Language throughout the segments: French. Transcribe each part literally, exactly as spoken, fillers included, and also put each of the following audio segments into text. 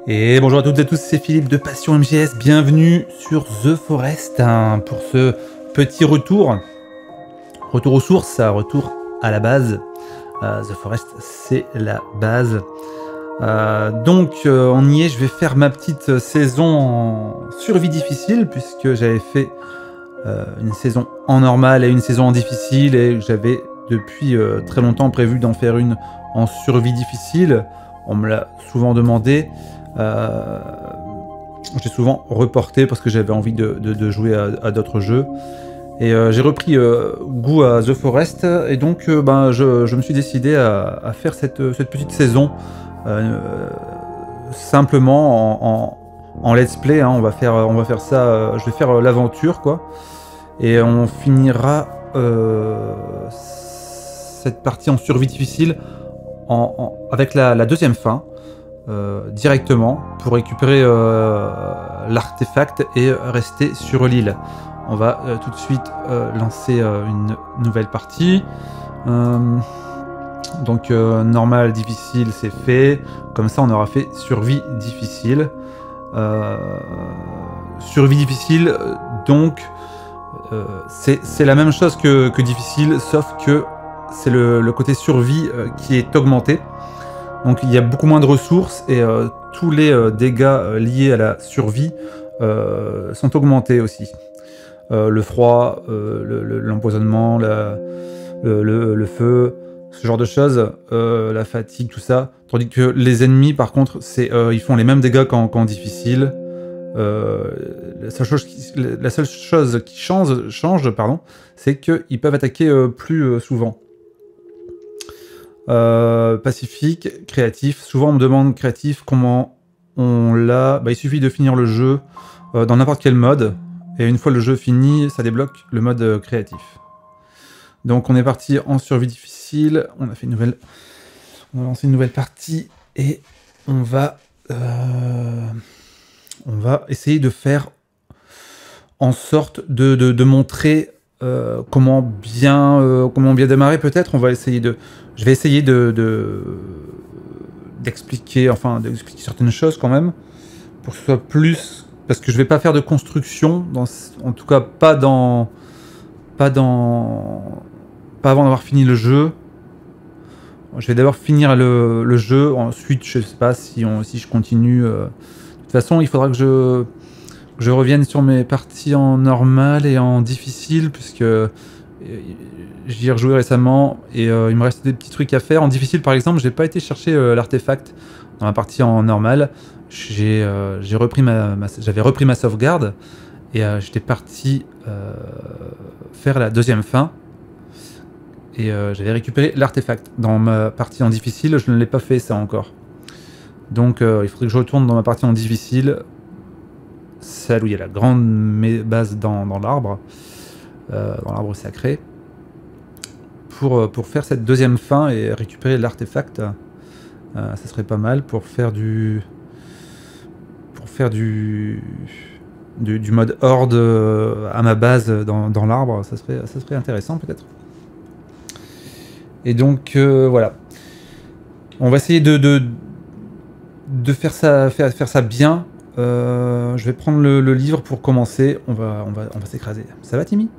Et bonjour à toutes et à tous, c'est Philippe de Passion M G S, bienvenue sur The Forest hein, pour ce petit retour, retour aux sources, retour à la base. Euh, The Forest, c'est la base. Euh, donc euh, on y est, je vais faire ma petite saison en survie difficile puisque j'avais fait euh, une saison en normal et une saison en difficile et j'avais depuis euh, très longtemps prévu d'en faire une en survie difficile. On me l'a souvent demandé. Euh, j'ai souvent reporté parce que j'avais envie de, de, de jouer à, à d'autres jeux. Et euh, j'ai repris euh, goût à The Forest et donc euh, ben, je, je me suis décidé à, à faire cette, cette petite saison euh, simplement en, en, en let's play. Hein. On va faire, on va faire ça, euh, je vais faire euh, l'aventure quoi. Et on finira euh, cette partie en survie difficile en, en, avec la, la deuxième fin. Euh, directement pour récupérer euh, l'artefact et rester sur l'île. On va euh, tout de suite euh, lancer euh, une nouvelle partie. Euh, donc euh, normal, difficile, c'est fait. Comme ça, on aura fait survie difficile. Euh, survie difficile, donc euh, c'est la même chose que, que difficile, sauf que c'est le, le côté survie euh, qui est augmenté. Donc il y a beaucoup moins de ressources et euh, tous les euh, dégâts euh, liés à la survie euh, sont augmentés aussi. Euh, le froid, euh, l'empoisonnement, le, le, le, le feu, ce genre de choses, euh, la fatigue, tout ça. Tandis que les ennemis, par contre, c'est, euh, ils font les mêmes dégâts qu'en qu'en difficile. Euh, la, seule chose qui, la seule chose qui change, change pardon, c'est qu'ils peuvent attaquer euh, plus euh, souvent. Euh, pacifique, créatif. Souvent on me demande créatif comment on l'a. Bah, il suffit de finir le jeu euh, dans n'importe quel mode. Et une fois le jeu fini, ça débloque le mode euh, créatif. Donc on est parti en survie difficile. On a fait une nouvelle. On a lancé une nouvelle partie et on va. Euh... On va essayer de faire en sorte de, de, de montrer euh, comment bien euh, comment bien démarrer peut-être. On va essayer de. Je vais essayer de, de d'expliquer, enfin d'expliquer certaines choses quand même, pour que ce soit plus, parce que je vais pas faire de construction, dans, en tout cas pas dans, pas dans, pas avant d'avoir fini le jeu. Je vais d'abord finir le, le jeu, ensuite je sais pas si on, si je continue. Euh. De toute façon, il faudra que je, que je revienne sur mes parties en normal et en difficile, puisque j'y ai rejoué récemment et euh, il me reste des petits trucs à faire. En difficile, par exemple, j'ai pas été chercher euh, l'artefact dans la partie en normal. J'ai euh, repris ma, ma j'avais repris ma sauvegarde et euh, j'étais parti euh, faire la deuxième fin et euh, j'avais récupéré l'artefact dans ma partie en difficile. Je ne l'ai pas fait ça encore. Donc euh, il faudrait que je retourne dans ma partie en difficile, celle où il y a la grande base dans, dans l'arbre. Euh, dans l'arbre sacré pour, pour faire cette deuxième fin et récupérer l'artefact. Euh, ça serait pas mal pour faire du pour faire du du, du mode horde à ma base dans, dans l'arbre. Ça serait, ça serait intéressant peut-être. Et donc euh, voilà, on va essayer de, de, de faire, ça, faire, faire ça bien. Euh, je vais prendre le, le livre pour commencer. On va, on va, on va s'écraser. Ça va Timmy?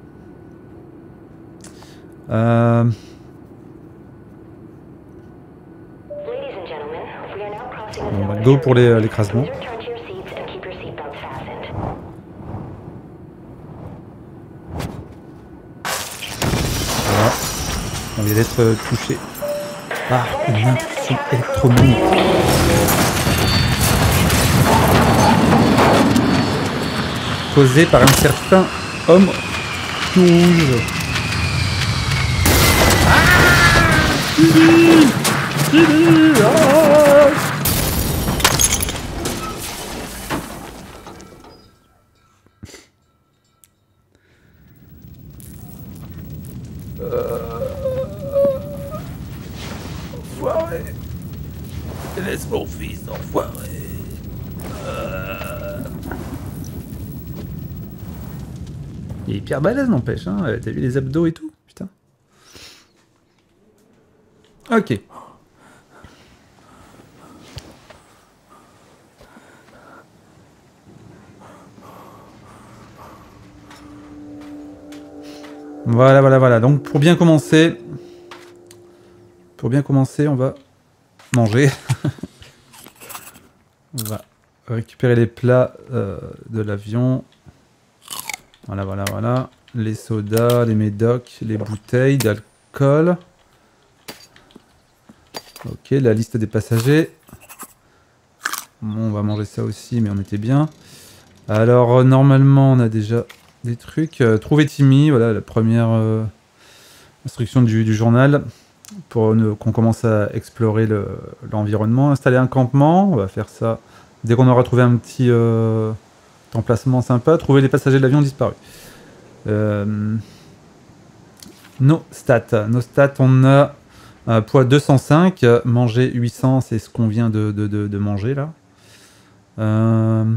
Euh... On va go pour l'écrasement. Voilà. On vient d'être touché par une impulsion électromagnétique. Causée par un certain homme rouge. Timmy! Timmy! Ah! Euh... Enfoiré! Laisse mon fils, enfoiré! Euh... Il est hyper balèze, n'empêche, hein? T'as vu les abdos et tout? Putain. Ok. Voilà, voilà, voilà. Donc pour bien commencer, pour bien commencer, on va manger. On va récupérer les plats euh, de l'avion. Voilà, voilà, voilà. Les sodas, les médocs, les bouteilles d'alcool. Ok, la liste des passagers. Bon, on va manger ça aussi, mais on était bien. Alors, euh, normalement, on a déjà des trucs. Euh, trouver Timmy, voilà, la première euh, instruction du, du journal. Pour euh, qu'on commence à explorer l'environnement. Le, Installer un campement, on va faire ça dès qu'on aura trouvé un petit euh, emplacement sympa. Trouver les passagers de l'avion disparus. Euh, nos stats. Nos stats, on a un poids deux cent cinq, manger huit cents, c'est ce qu'on vient de, de, de, de manger là. Euh,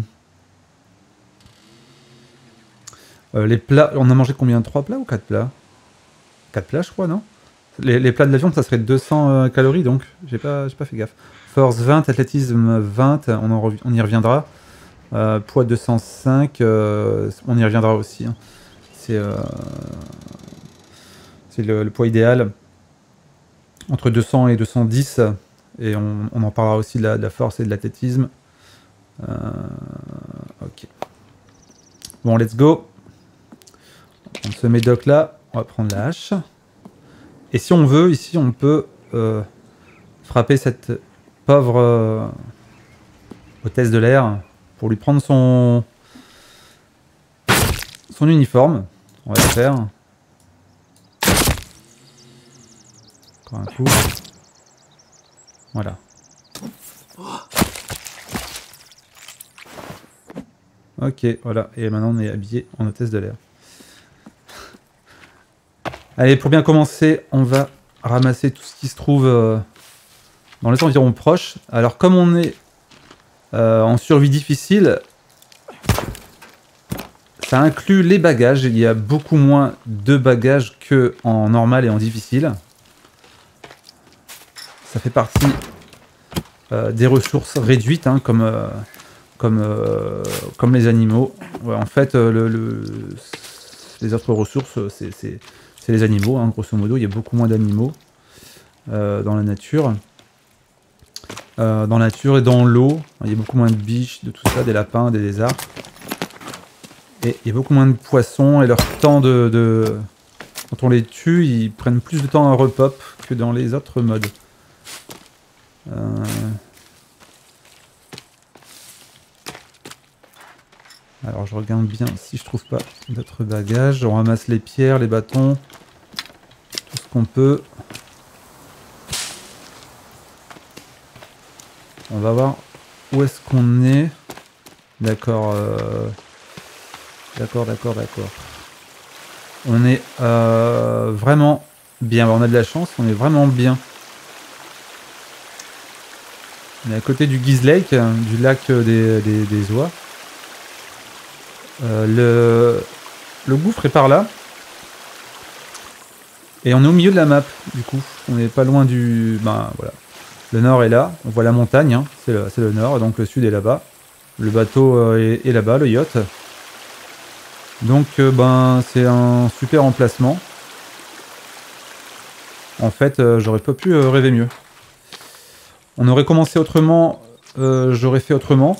euh, les plats, on a mangé combien? Trois plats ou quatre plats? Quatre plats, je crois, non? Les, les plats de l'avion, ça serait deux cents euh, calories, donc j'ai pas, j'ai pas fait gaffe. Force vingt, athlétisme vingt, on, en, on y reviendra. Euh, poids deux cent cinq, euh, on y reviendra aussi. Hein. C'est euh, le, le poids idéal. Entre deux cents et deux cent dix, et on, on en parlera aussi de la, de la force et de l'athlétisme. Euh, ok. Bon, let's go. On se met doc là, on va prendre la hache. Et si on veut, ici, on peut euh, frapper cette pauvre euh, hôtesse de l'air pour lui prendre son son uniforme. On va le faire. Encore un coup. Voilà. Ok, voilà. Et maintenant, on est habillé en hôtesse de l'air. Allez, pour bien commencer, on va ramasser tout ce qui se trouve euh, dans les environs proches. Alors, comme on est euh, en survie difficile, ça inclut les bagages. Il y a beaucoup moins de bagages qu'en normal et en difficile. Ça fait partie euh, des ressources réduites, hein, comme, euh, comme, euh, comme les animaux. Ouais, en fait, euh, le, le, les autres ressources, c'est les animaux, hein, grosso modo. Il y a beaucoup moins d'animaux euh, dans la nature. Euh, dans la nature et dans l'eau, il y a beaucoup moins de biches, de tout ça, des lapins, des lézards. Et il y a beaucoup moins de poissons, et leur temps de... de... Quand on les tue, ils prennent plus de temps à repop que dans les autres modes. Euh... Alors je regarde bien si je trouve pas d'autres bagages. On ramasse les pierres, les bâtons, tout ce qu'on peut. On va voir où est-ce qu'on est. D'accord, euh... d'accord, d'accord, d'accord. On est euh, vraiment bien. On a de la chance, on est vraiment bien. On est à côté du Giz Lake, du lac des, des, des oies. Euh, le, le gouffre est par là. Et on est au milieu de la map, du coup. On n'est pas loin du... Ben voilà. Le nord est là. On voit la montagne, hein. C'est le, le nord. Donc le sud est là-bas. Le bateau euh, est, est là-bas, le yacht. Donc euh, ben c'est un super emplacement. En fait, euh, j'aurais pas pu euh, rêver mieux. On aurait commencé autrement, euh, j'aurais fait autrement.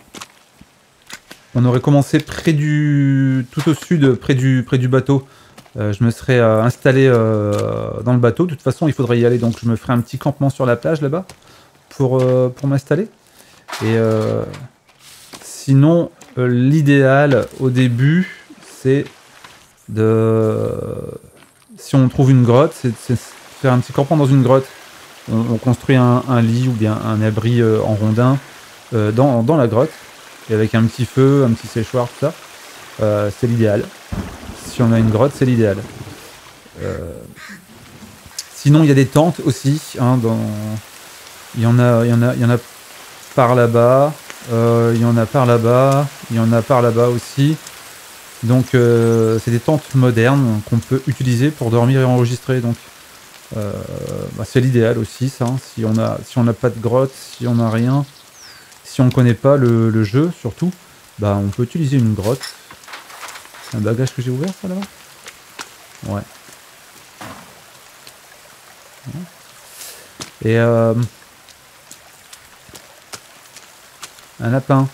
On aurait commencé près du... tout au sud, près du, près du bateau. Euh, je me serais euh, installé euh, dans le bateau. De toute façon, il faudrait y aller, donc je me ferai un petit campement sur la plage là-bas pour, euh, pour m'installer. Et euh, sinon, euh, l'idéal au début, c'est de... Si on trouve une grotte, c'est de faire un petit campement dans une grotte. On, on construit un, un lit ou bien un abri euh, en rondin euh, dans, dans la grotte. Et avec un petit feu, un petit séchoir, tout ça. Euh, c'est l'idéal. Si on a une grotte, c'est l'idéal. Euh... Sinon, il y a des tentes aussi. Hein, dans... Il y en a, il y en a, il y en a par là-bas. Euh, il y en a par là-bas. Il y en a par là-bas aussi. Donc, euh, c'est des tentes modernes qu'on peut utiliser pour dormir et enregistrer. Donc, euh, bah, c'est l'idéal aussi, ça. Hein, si on a, si on n'a pas de grotte, si on n'a rien, si on ne connaît pas le, le jeu, surtout, bah, on peut utiliser une grotte. C'est un bagage que j'ai ouvert, ça, là-bas? Ouais. Et euh, un lapin.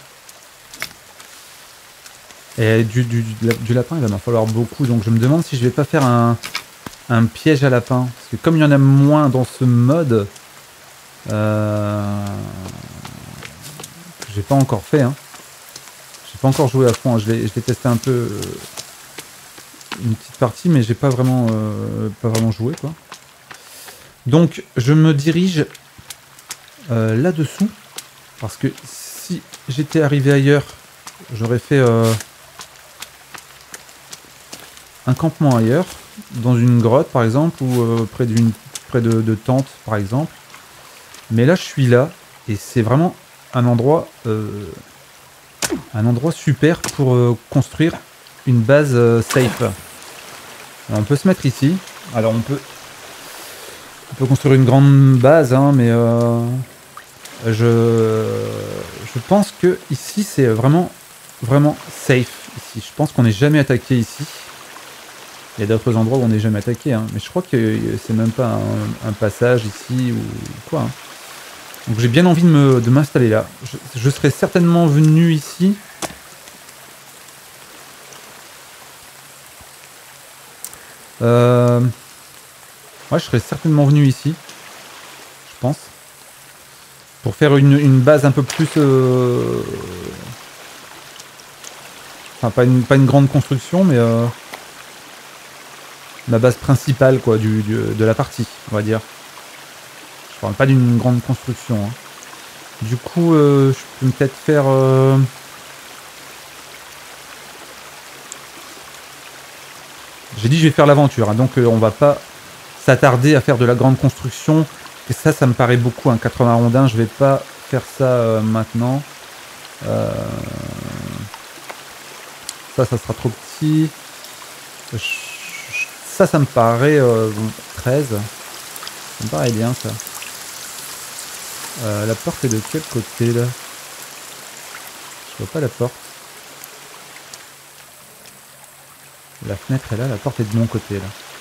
Et du, du, du lapin, il va m'en falloir beaucoup. Donc je me demande si je vais pas faire un, un piège à lapin. Parce que comme il y en a moins dans ce mode, euh, que j'ai pas encore fait. Hein. J'ai pas encore joué à fond. Hein. Je l'ai testé un peu, euh, une petite partie, mais j'ai pas vraiment, euh, pas vraiment joué quoi. Donc je me dirige euh, là-dessous. Parce que si j'étais arrivé ailleurs, j'aurais fait... Euh, un campement ailleurs, dans une grotte par exemple, ou euh, près d'une près de, de tentes par exemple. Mais là je suis là, et c'est vraiment un endroit euh, un endroit super pour euh, construire une base euh, safe. Alors, on peut se mettre ici. Alors on peut on peut construire une grande base, hein, mais euh, je je pense que ici c'est vraiment vraiment safe. Ici, je pense qu'on n'est jamais attaqué ici. Il y a d'autres endroits où on n'est jamais attaqué, hein. Mais je crois que c'est même pas un, un passage ici ou quoi. Hein. Donc j'ai bien envie de m'installer là. Je, je serais certainement venu ici. Euh... Ouais, je serais certainement venu ici. Je pense. Pour faire une, une base un peu plus... Euh... Enfin, pas une, pas une grande construction, mais... Euh... la base principale quoi, du, du, de la partie, on va dire. Je parle pas d'une grande construction. Hein. Du coup, euh, je peux peut-être faire... Euh... J'ai dit je vais faire l'aventure, hein, donc euh, on va pas s'attarder à faire de la grande construction. Et ça, ça me paraît beaucoup, un hein, quatre-vingts rondins, je vais pas faire ça euh, maintenant. Euh... Ça, ça sera trop petit. Je... Ça, ça me paraît euh, bon, treize. Ça me paraît bien, ça. Euh, la porte est de quel côté, là? Je vois pas la porte. La fenêtre est là, la porte est de mon côté, là.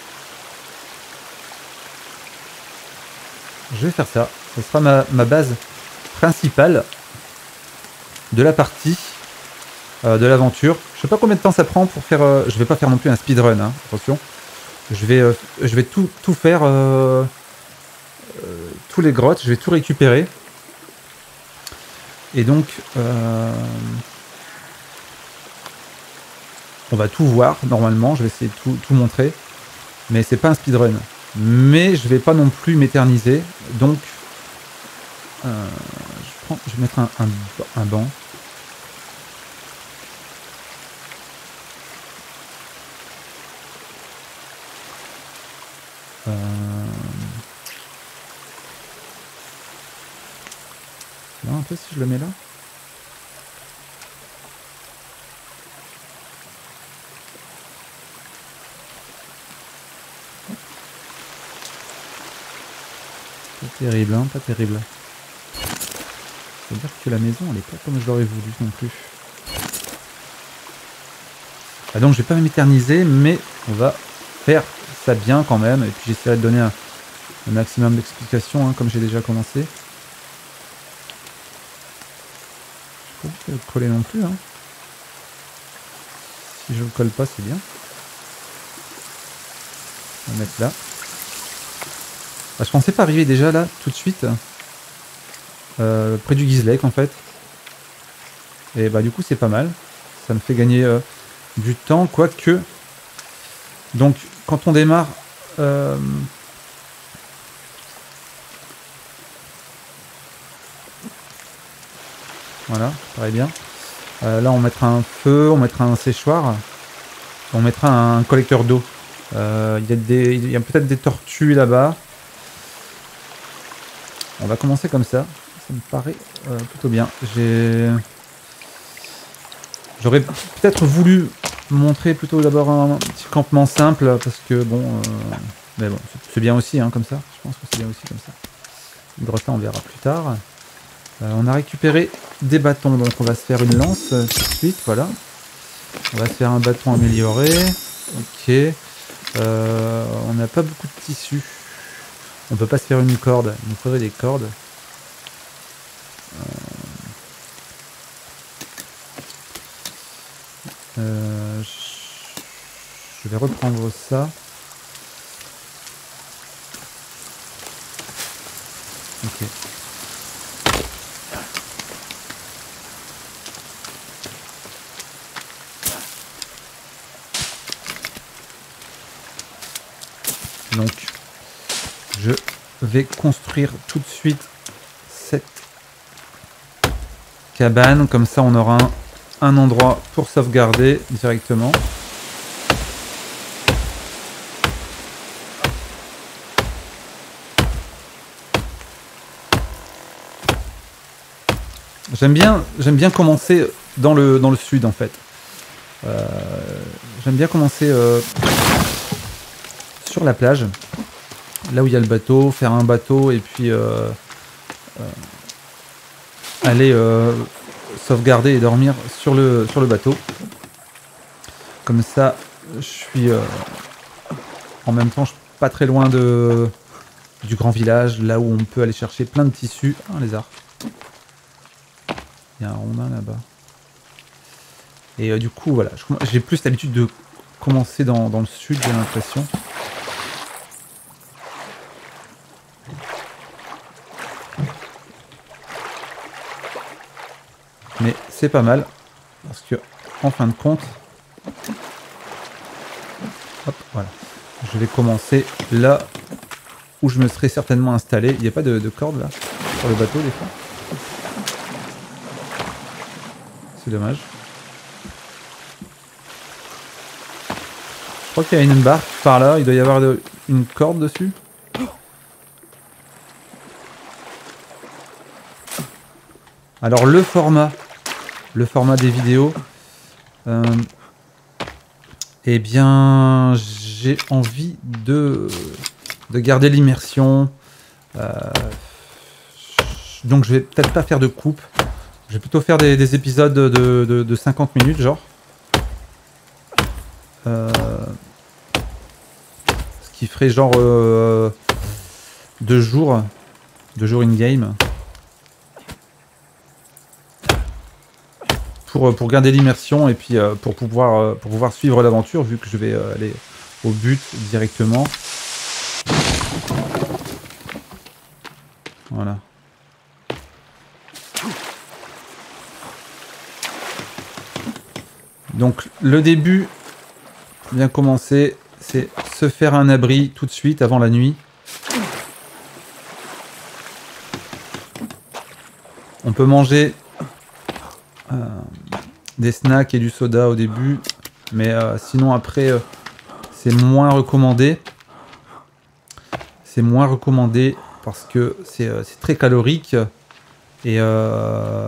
Je vais faire ça. Ce sera ma, ma base principale de la partie, euh, de l'aventure. Je sais pas combien de temps ça prend pour faire... Euh, je vais pas faire non plus un speedrun, hein, attention. Je vais, euh, je vais tout, tout faire, euh, euh, tous les grottes, je vais tout récupérer. Et donc, euh, on va tout voir normalement, je vais essayer de tout, tout montrer. Mais c'est pas un speedrun. Mais je vais pas non plus m'éterniser. Donc, euh, je, prends, je vais mettre un, un, un banc. Euh... Là un peu si je le mets là. Pas terrible, hein, pas terrible. C'est-à-dire que la maison elle est pas comme je l'aurais voulu non plus. Ah donc je vais pas m'éterniser, mais on va faire ça bien quand même. Et puis j'essaierai de donner un, un maximum d'explications, hein, comme j'ai déjà commencé. Je peux pas le coller non plus. Hein. Si je le colle pas, c'est bien. On va mettre là. Ah, je pensais pas arriver déjà là, tout de suite. Euh, près du Gizlake en fait. Et bah du coup c'est pas mal. Ça me fait gagner euh, du temps, quoique. Donc quand on démarre... Euh, voilà, ça paraît bien. Euh, là on mettra un feu, on mettra un séchoir. On mettra un collecteur d'eau. Euh, il y a, des, il y a peut-être des tortues là-bas. On va commencer comme ça. Ça me paraît euh, plutôt bien. J'ai... J'aurais peut-être voulu montrer plutôt d'abord un petit campement simple, parce que bon... Euh... Mais bon, c'est bien aussi, hein, comme ça. Je pense que c'est bien aussi comme ça. Le grottin, on verra plus tard. Euh, on a récupéré des bâtons, donc on va se faire une lance euh, tout de suite, voilà. On va se faire un bâton amélioré. Ok. Euh, on n'a pas beaucoup de tissu. On peut pas se faire une corde. Il nous faudrait des cordes. Euh, je vais reprendre ça. Ok. Donc, je vais construire tout de suite cette cabane. Comme ça, on aura un, un endroit pour sauvegarder directement. J'aime bien, j'aime bien commencer dans le, dans le sud, en fait. Euh, j'aime bien commencer euh, sur la plage. Là où il y a le bateau, faire un bateau et puis euh, euh, aller euh, sauvegarder et dormir sur le, sur le bateau. Comme ça, je suis euh, en même temps, je suis pas très loin de, du grand village, là où on peut aller chercher plein de tissus. Ah, un lézard. Il y a un rondin là-bas. Et euh, du coup, voilà, j'ai plus l'habitude de commencer dans, dans le sud, j'ai l'impression. Mais c'est pas mal, parce que, en fin de compte, hop, voilà, je vais commencer là où je me serais certainement installé. Il n'y a pas de, de corde là, sur le bateau des fois. C'est dommage. Je crois qu'il y a une barque par là, il doit y avoir de, une corde dessus. Alors le format, le format des vidéos, euh, eh bien j'ai envie de, de garder l'immersion. Euh, donc je vais peut-être pas faire de coupe. Je vais plutôt faire des, des épisodes de, de, de cinquante minutes, genre. Euh, ce qui ferait genre euh, deux jours, deux jours in-game. Pour, pour garder l'immersion et puis euh, pour, pouvoir, euh, pour pouvoir suivre l'aventure, vu que je vais euh, aller au but directement. Voilà. Donc le début, bien commencer, c'est se faire un abri tout de suite avant la nuit. On peut manger euh, des snacks et du soda au début, mais euh, sinon après euh, c'est moins recommandé. C'est moins recommandé parce que c'est euh, très calorique et euh,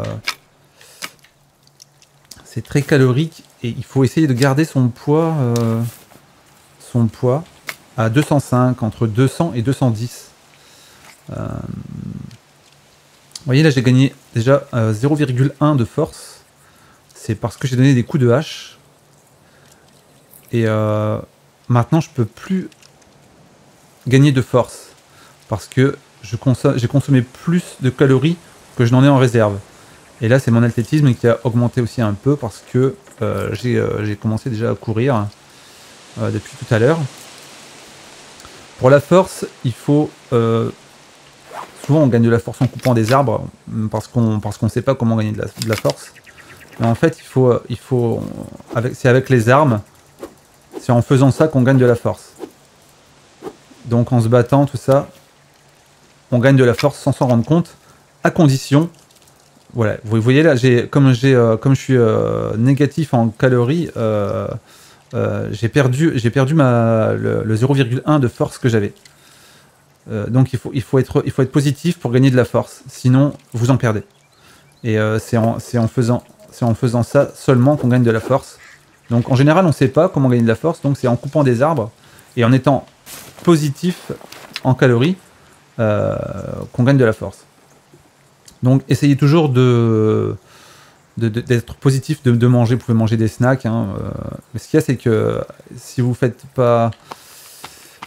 c'est très calorique et il faut essayer de garder son poids, euh, son poids à deux cent cinq, entre deux cents et deux cent dix. Euh, vous voyez là j'ai gagné déjà euh, zéro virgule un de force. C'est parce que j'ai donné des coups de hache. Et euh, maintenant je peux plus gagner de force. Parce que j'ai consom consommé plus de calories que je n'en ai en réserve. Et là c'est mon athlétisme qui a augmenté aussi un peu parce que euh, j'ai euh, commencé déjà à courir euh, depuis tout à l'heure. Pour la force, il faut... Euh, souvent on gagne de la force en coupant des arbres parce qu'on parce qu'on sait pas comment gagner de la, de la force. Mais en fait, il faut, il faut, avec, c'est avec les armes, c'est en faisant ça qu'on gagne de la force. Donc en se battant, tout ça, on gagne de la force sans s'en rendre compte, à condition, voilà, vous voyez là, comme, euh, comme je suis euh, négatif en calories, euh, euh, j'ai perdu, j'ai perdu ma, le, le zéro virgule un de force que j'avais. Euh, donc il faut, il, faut être, il faut être positif pour gagner de la force, sinon vous en perdez. Et euh, c'est en, en faisant... C'est en faisant ça seulement qu'on gagne de la force. Donc en général on ne sait pas comment gagner de la force, donc c'est en coupant des arbres et en étant positif en calories euh, qu'on gagne de la force. Donc essayez toujours de d'être positif, de, de manger, vous pouvez manger des snacks. Hein, euh, mais ce qu'il y a c'est que si vous faites pas...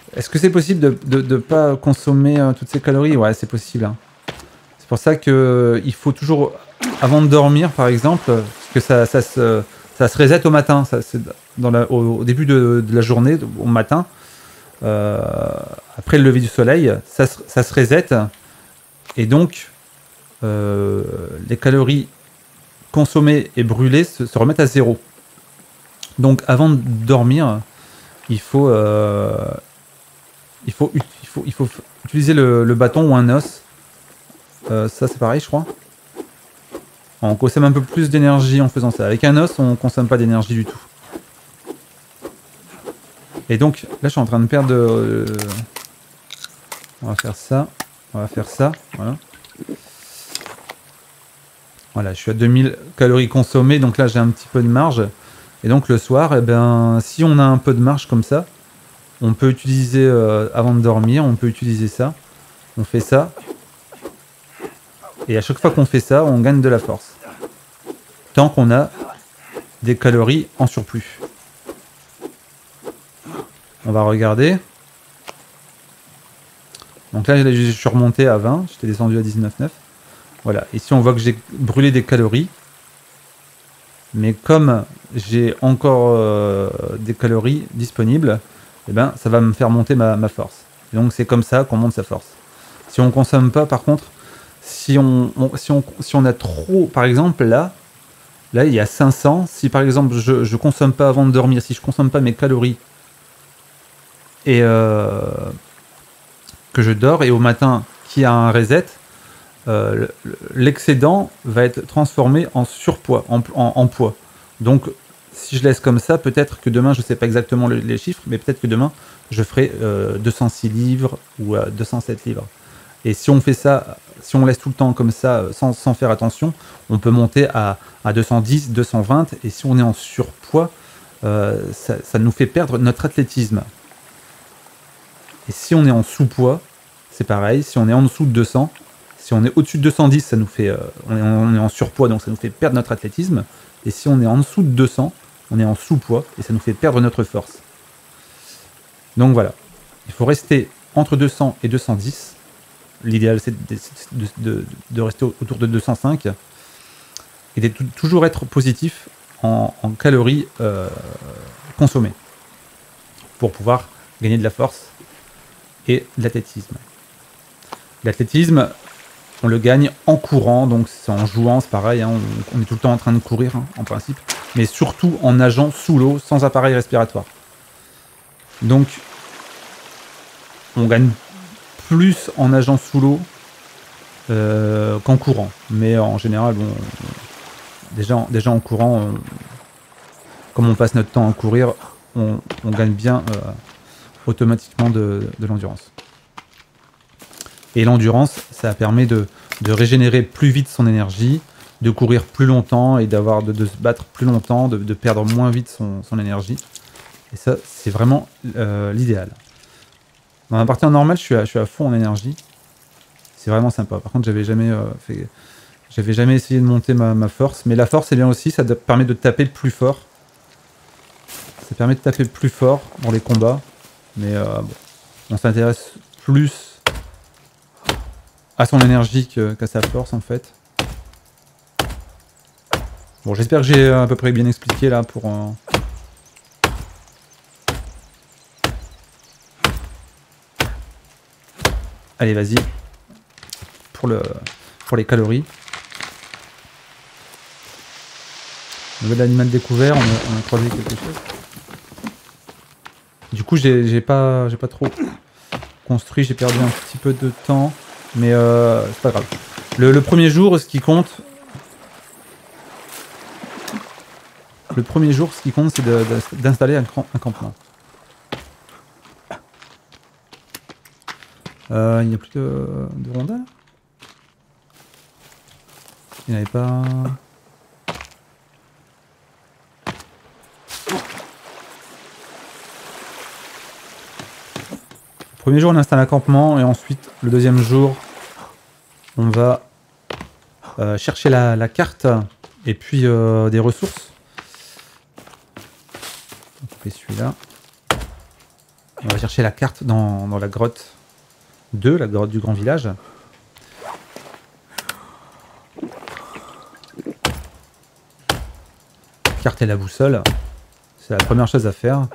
Est-ce que c'est possible de ne pas consommer euh, toutes ces calories? Ouais, c'est possible. Hein. C'est pour ça que euh, il faut toujours, avant de dormir par exemple, parce que ça, ça, se, ça se reset au matin, ça, dans la, au, au début de, de la journée, au matin, euh, après le lever du soleil, ça, ça se reset, et donc euh, les calories consommées et brûlées se, se remettent à zéro. Donc avant de dormir, il faut, euh, il faut, il faut, il faut utiliser le, le bâton ou un os. Euh, ça c'est pareil je crois. On consomme un peu plus d'énergie en faisant ça. Avec un os on consomme pas d'énergie du tout. Et donc là je suis en train de perdre... Euh, on va faire ça. On va faire ça. Voilà. Voilà, je suis à deux mille calories consommées, donc là j'ai un petit peu de marge. Et donc le soir, eh ben, si on a un peu de marge comme ça, on peut utiliser, euh, avant de dormir, on peut utiliser ça. On fait ça. Et à chaque fois qu'on fait ça, on gagne de la force. Tant qu'on a des calories en surplus. On va regarder. Donc là, je suis remonté à vingt. J'étais descendu à dix-neuf virgule neuf. Voilà. Ici, on voit que j'ai brûlé des calories. Mais comme j'ai encore euh, des calories disponibles, eh ben, ça va me faire monter ma, ma force. Et donc c'est comme ça qu'on monte sa force. Si on consomme pas, par contre, si on, on, si on, si on a trop, par exemple là, là il y a cinq cents. Si par exemple je, je consomme pas avant de dormir, si je consomme pas mes calories et euh, que je dors et au matin qu'il y a un reset, euh, l'excédent va être transformé en surpoids, en, en, en poids. Donc si je laisse comme ça, peut-être que demain, je ne sais pas exactement le, les chiffres, mais peut-être que demain, je ferai euh, deux cent six livres ou euh, deux cent sept livres. Et si on fait ça, si on laisse tout le temps comme ça, sans, sans faire attention, on peut monter à, à deux cent dix, deux cent vingt. Et si on est en surpoids, euh, ça, ça nous fait perdre notre athlétisme. Et si on est en sous-poids, c'est pareil. Si on est en dessous de deux cents, si on est au-dessus de deux cent dix, ça nous fait, euh, on, est, on est en surpoids, donc ça nous fait perdre notre athlétisme. Et si on est en dessous de deux cents, on est en sous-poids et ça nous fait perdre notre force. Donc voilà, il faut rester entre deux cents et deux cent dix. L'idéal c'est de, de, de, de rester autour de deux cent cinq et de toujours être positif en, en calories euh, consommées pour pouvoir gagner de la force et de l'athlétisme. L'athlétisme, on le gagne en courant, donc c'est en jouant, c'est pareil, hein, on, on est tout le temps en train de courir hein, en principe, mais surtout en nageant sous l'eau sans appareil respiratoire. Donc on gagne plus en nageant sous l'eau euh, qu'en courant, mais en général, bon, déjà, déjà en courant, on, comme on passe notre temps à courir, on, on gagne bien euh, automatiquement de, de l'endurance. Et l'endurance, ça permet de, de régénérer plus vite son énergie, de courir plus longtemps et d'avoir de, de se battre plus longtemps, de, de perdre moins vite son, son énergie. Et ça, c'est vraiment euh, l'idéal. Dans la partie en normale, je suis à, je suis à fond en énergie. C'est vraiment sympa. Par contre, j'avais jamais euh, fait, j'avais jamais essayé de monter ma, ma force. Mais la force, c'est bien aussi, ça permet de taper plus fort. Ça permet de taper plus fort dans les combats. Mais euh, bon, on s'intéresse plus à son énergie qu'à sa force, en fait. Bon, j'espère que j'ai à peu près bien expliqué là pour... Euh, Allez, vas-y. Pour, le, pour les calories. Nouvel animal découvert, on a, on a croisé quelque chose. Du coup, j'ai pas, j'ai pas trop construit, j'ai perdu un petit peu de temps. Mais euh, c'est pas grave. Le, le premier jour, ce qui compte... Le premier jour, ce qui compte, c'est d'installer un, un campement. Euh, il n'y a plus de, de rondelles. Il n'y avait pas... Le premier jour on installe un campement et ensuite le deuxième jour on va euh, chercher la, la carte et puis euh, des ressources. On va couper celui-là. On va chercher la carte dans, dans la grotte deux, la grotte du grand village. Carte et la boussole. C'est la première chose à faire.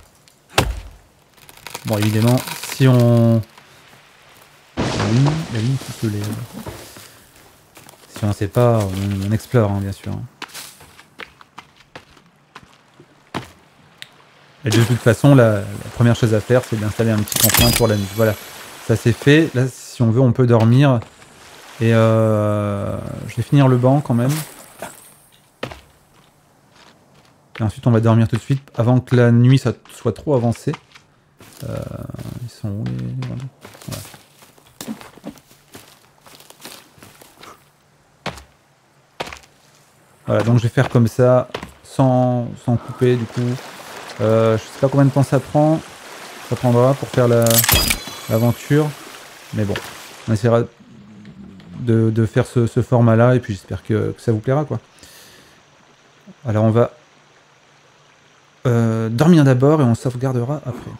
Bon, évidemment, si on... La ligne, la ligne qui se lève. Si on ne sait pas, on, on explore, hein, bien sûr. Et de toute façon, la, la première chose à faire, c'est d'installer un petit campement pour la nuit. Voilà, ça c'est fait. Là, si on veut, on peut dormir. Et euh, je vais finir le banc quand même. Et ensuite, on va dormir tout de suite, avant que la nuit soit, soit trop avancée. Euh, ils sont où les... Voilà. Voilà. Voilà, donc je vais faire comme ça, sans, sans couper du coup. Euh, je sais pas combien de temps ça prend, ça prendra pour faire l'aventure. La, mais bon, on essaiera de, de faire ce, ce format-là, et puis j'espère que, que ça vous plaira, quoi. Alors on va euh, dormir d'abord, et on sauvegardera après.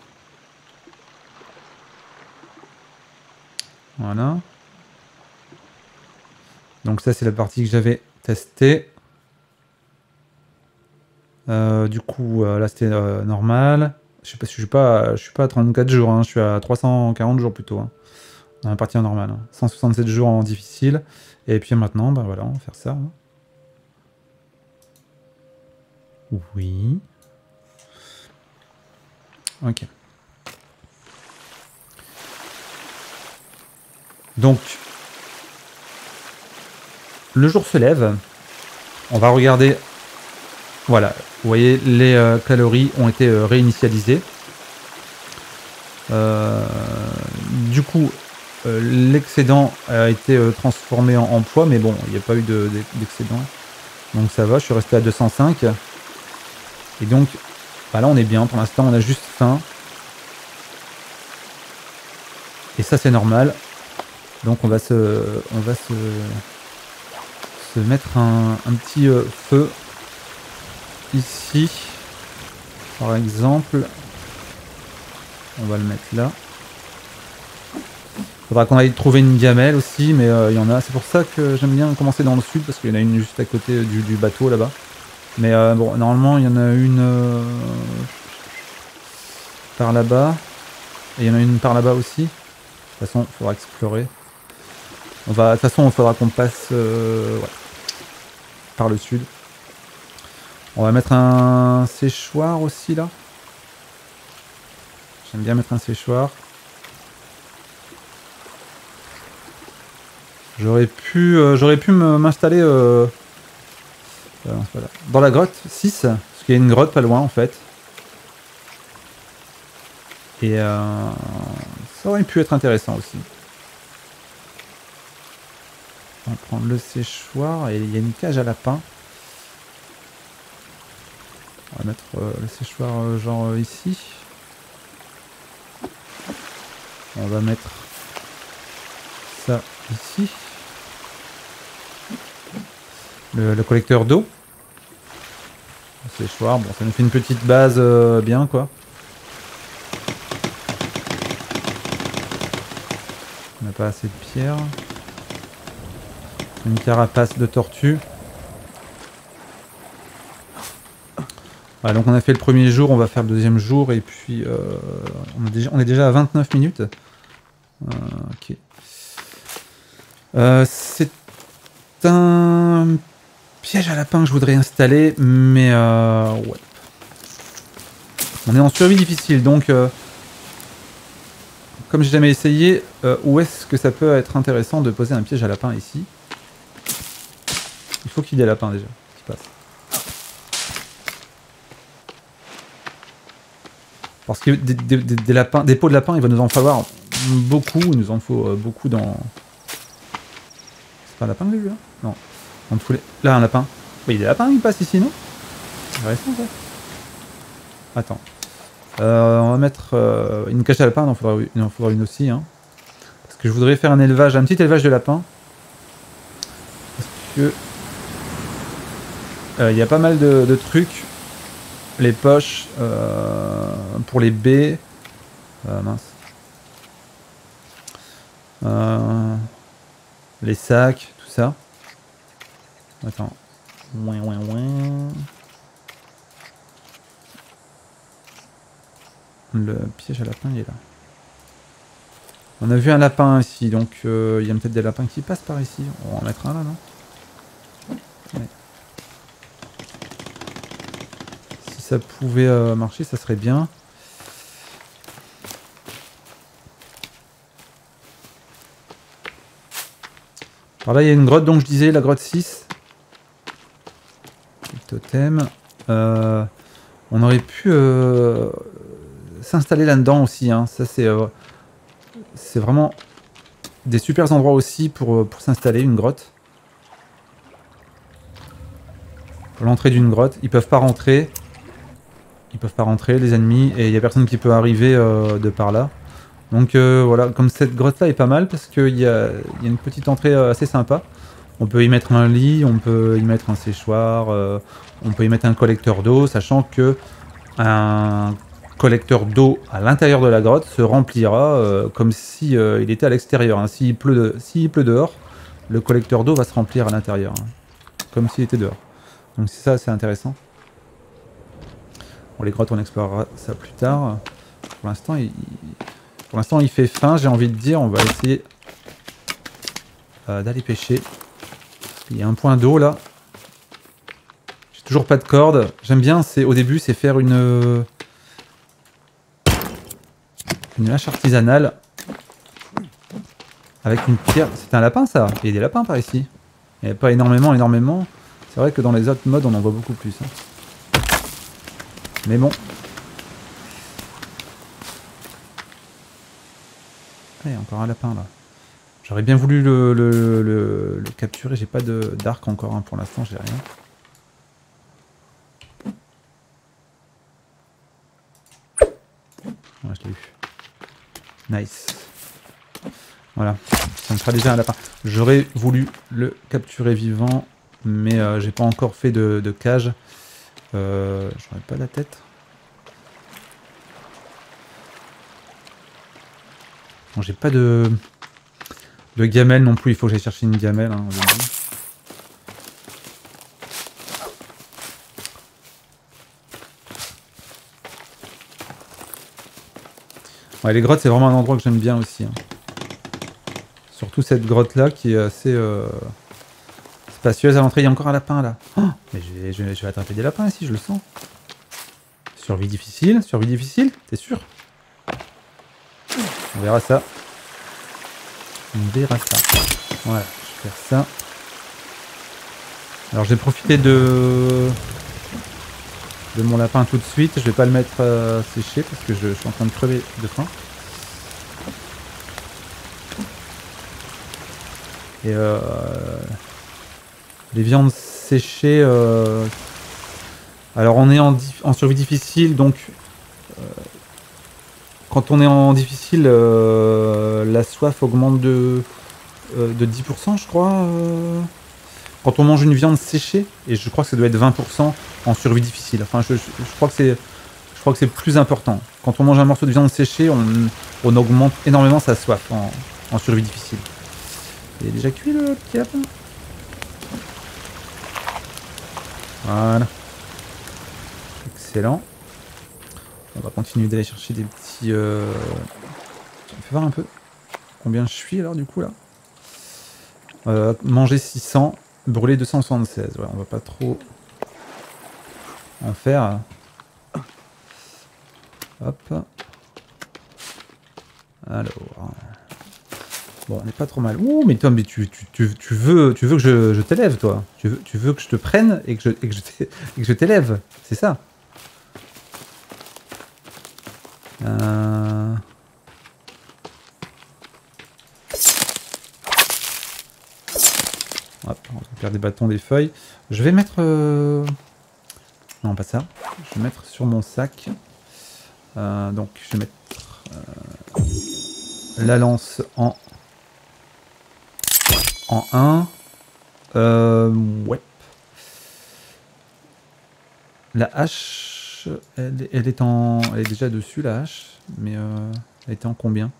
Voilà. Donc ça, c'est la partie que j'avais testée. Euh, du coup, euh, là c'était euh, normal. Je sais pas si je suis pas, je suis pas à trente-quatre jours, hein, je suis à trois cent quarante jours plutôt. Hein, dans la partie normale. Hein. cent soixante-sept jours en difficile. Et puis maintenant, ben voilà, on va faire ça. Hein. Oui. Ok. Donc, le jour se lève. On va regarder. Voilà, vous voyez, les euh, calories ont été euh, réinitialisées. Euh, du coup, euh, l'excédent a été euh, transformé en, en poids, mais bon, il n'y a pas eu d'excédent. De, donc ça va, je suis resté à deux cent cinq. Et donc, bah là on est bien, pour l'instant on a juste faim. Et ça c'est normal. Donc on va se, on va se, se mettre un, un petit euh, feu. Ici, par exemple, on va le mettre là. Faudra qu'on aille trouver une gamelle aussi, mais euh, il y en a. C'est pour ça que j'aime bien commencer dans le sud, parce qu'il y en a une juste à côté du, du bateau là-bas. Mais euh, bon, normalement, il y en a une euh, par là-bas. Et il y en a une par là-bas aussi. De toute façon, il faudra explorer. On va, de toute façon, il faudra qu'on passe euh, ouais, par le sud. On va mettre un séchoir aussi là. J'aime bien mettre un séchoir. J'aurais pu, euh, j'aurais pu m'installer euh, euh, dans la grotte six, parce qu'il y a une grotte pas loin en fait. Et euh, ça aurait pu être intéressant aussi. On va prendre le séchoir et il y a une cage à lapin. On va mettre euh, le séchoir euh, genre euh, ici. On va mettre ça ici. Le, le collecteur d'eau. Le séchoir, bon ça nous fait une petite base euh, bien quoi. On n'a pas assez de pierre. Une carapace de tortue. Voilà, donc on a fait le premier jour, on va faire le deuxième jour, et puis euh, on, est déjà, on est déjà à vingt-neuf minutes. Euh, ok. Euh, c'est un piège à lapin que je voudrais installer, mais euh, ouais. On est en survie difficile, donc euh, comme j'ai jamais essayé, euh, où est-ce que ça peut être intéressant de poser un piège à lapin ici? Il faut qu'il y ait des lapins déjà qui passent. Parce que des, des, des, des lapins, des pots de lapin, il va nous en falloir beaucoup. Il nous en faut euh, beaucoup dans. C'est pas un lapin que j'ai vu là? Non. En tous les... Là, un lapin. Oui, il y a des lapins qui passent ici, non? C'est intéressant ça. Attends. Euh, on va mettre euh, une cage à lapin, il en faudra, il en faudra une aussi. Hein. Parce que je voudrais faire un élevage, un petit élevage de lapins. Parce que. Il euh, y a pas mal de, de trucs. Les poches euh, pour les baies. Euh, mince. Euh, les sacs, tout ça. Attends. Ouin, ouin, ouin. Le piège à lapin, il est là. On a vu un lapin ici, donc euh, il y a peut-être des lapins qui passent par ici. On va en mettre un là, non? Ouais. Si ça pouvait euh, marcher, ça serait bien. Par là, il y a une grotte, donc je disais, la grotte six. Le totem. Euh, on aurait pu euh, s'installer là-dedans aussi. Hein. Ça, c'est euh, c'est vraiment des super endroits aussi pour, pour s'installer, une grotte. Pour l'entrée d'une grotte. Ils peuvent pas rentrer. Ils peuvent pas rentrer, les ennemis. Et il y a personne qui peut arriver euh, de par là. Donc euh, voilà, comme cette grotte-là est pas mal, parce qu'il y a, y a une petite entrée euh, assez sympa. On peut y mettre un lit, on peut y mettre un séchoir, euh, on peut y mettre un collecteur d'eau, sachant que un collecteur d'eau à l'intérieur de la grotte se remplira euh, comme si euh, il était à l'extérieur. Hein. S'il pleut, de, s'il pleut dehors, le collecteur d'eau va se remplir à l'intérieur, hein, comme s'il était dehors. Donc c'est ça, c'est intéressant. Bon, les grottes, on explorera ça plus tard. Pour l'instant, il, pour l'instant, il fait faim. J'ai envie de dire, on va essayer euh, d'aller pêcher. Il y a un point d'eau là. J'ai toujours pas de corde. J'aime bien, c'est au début, c'est faire une une hache artisanale avec une pierre. C'est un lapin ça. Il y a des lapins par ici. Il n'y a pas énormément, énormément. C'est vrai que dans les autres modes, on en voit beaucoup plus. Hein. Mais bon. Ah, il y a encore un lapin là. J'aurais bien voulu le, le, le, le capturer. J'ai pas d'arc encore hein, pour l'instant, j'ai rien. Ouais, je l'ai eu. Nice. Voilà. Ça me fera déjà un lapin. J'aurais voulu le capturer vivant, mais euh, j'ai pas encore fait de, de cage. Euh, J'aurais pas la tête. Bon, j'ai pas de, de gamelle non plus. Il faut que j'aille chercher une gamelle. Hein, ouais, les grottes, c'est vraiment un endroit que j'aime bien aussi. Hein. Surtout cette grotte-là qui est assez euh, spacieuse. À l'entrée, il y a encore un lapin là. Oh, mais je vais, je, vais, je vais attraper des lapins ici, je le sens. Survie difficile, survie difficile, t'es sûr? On verra ça. On verra ça. Voilà, je vais faire ça. Alors j'ai profité de de mon lapin tout de suite. Je vais pas le mettre euh, séché parce que je, je suis en train de crever de faim. Et euh, les viandes séchées. Euh, alors on est en, en survie difficile, donc euh, quand on est en difficile, euh, la soif augmente de, euh, de dix pour cent, je crois. Euh, quand on mange une viande séchée, et je crois que ça doit être vingt pour cent en survie difficile. Enfin, je, je, je crois que c'est, je crois que c'est plus important. Quand on mange un morceau de viande séchée, on, on augmente énormément sa soif en, en survie difficile. Il est déjà cuit le petit lapin. Voilà. Excellent. On va continuer d'aller chercher des petits... Euh... Je vais voir un peu combien je suis alors du coup là. Euh, manger six cents, brûler deux cent soixante-seize. Ouais, on va pas trop en faire. Hop. Alors... Bon, on n'est pas trop mal. Ouh, mais toi, mais tu, tu, tu, tu veux, tu veux que je, je t'élève, toi. Tu veux, tu veux que je te prenne et que je, et que je t'élève. C'est ça. Euh... Hop, on récupère des bâtons, des feuilles. Je vais mettre... Euh... Non, pas ça. Je vais mettre sur mon sac. Euh, donc, je vais mettre euh... la lance en... En un. Euh, ouais. La hache... hache, elle, elle est en, elle est déjà dessus la hache, mais euh, elle était en combien?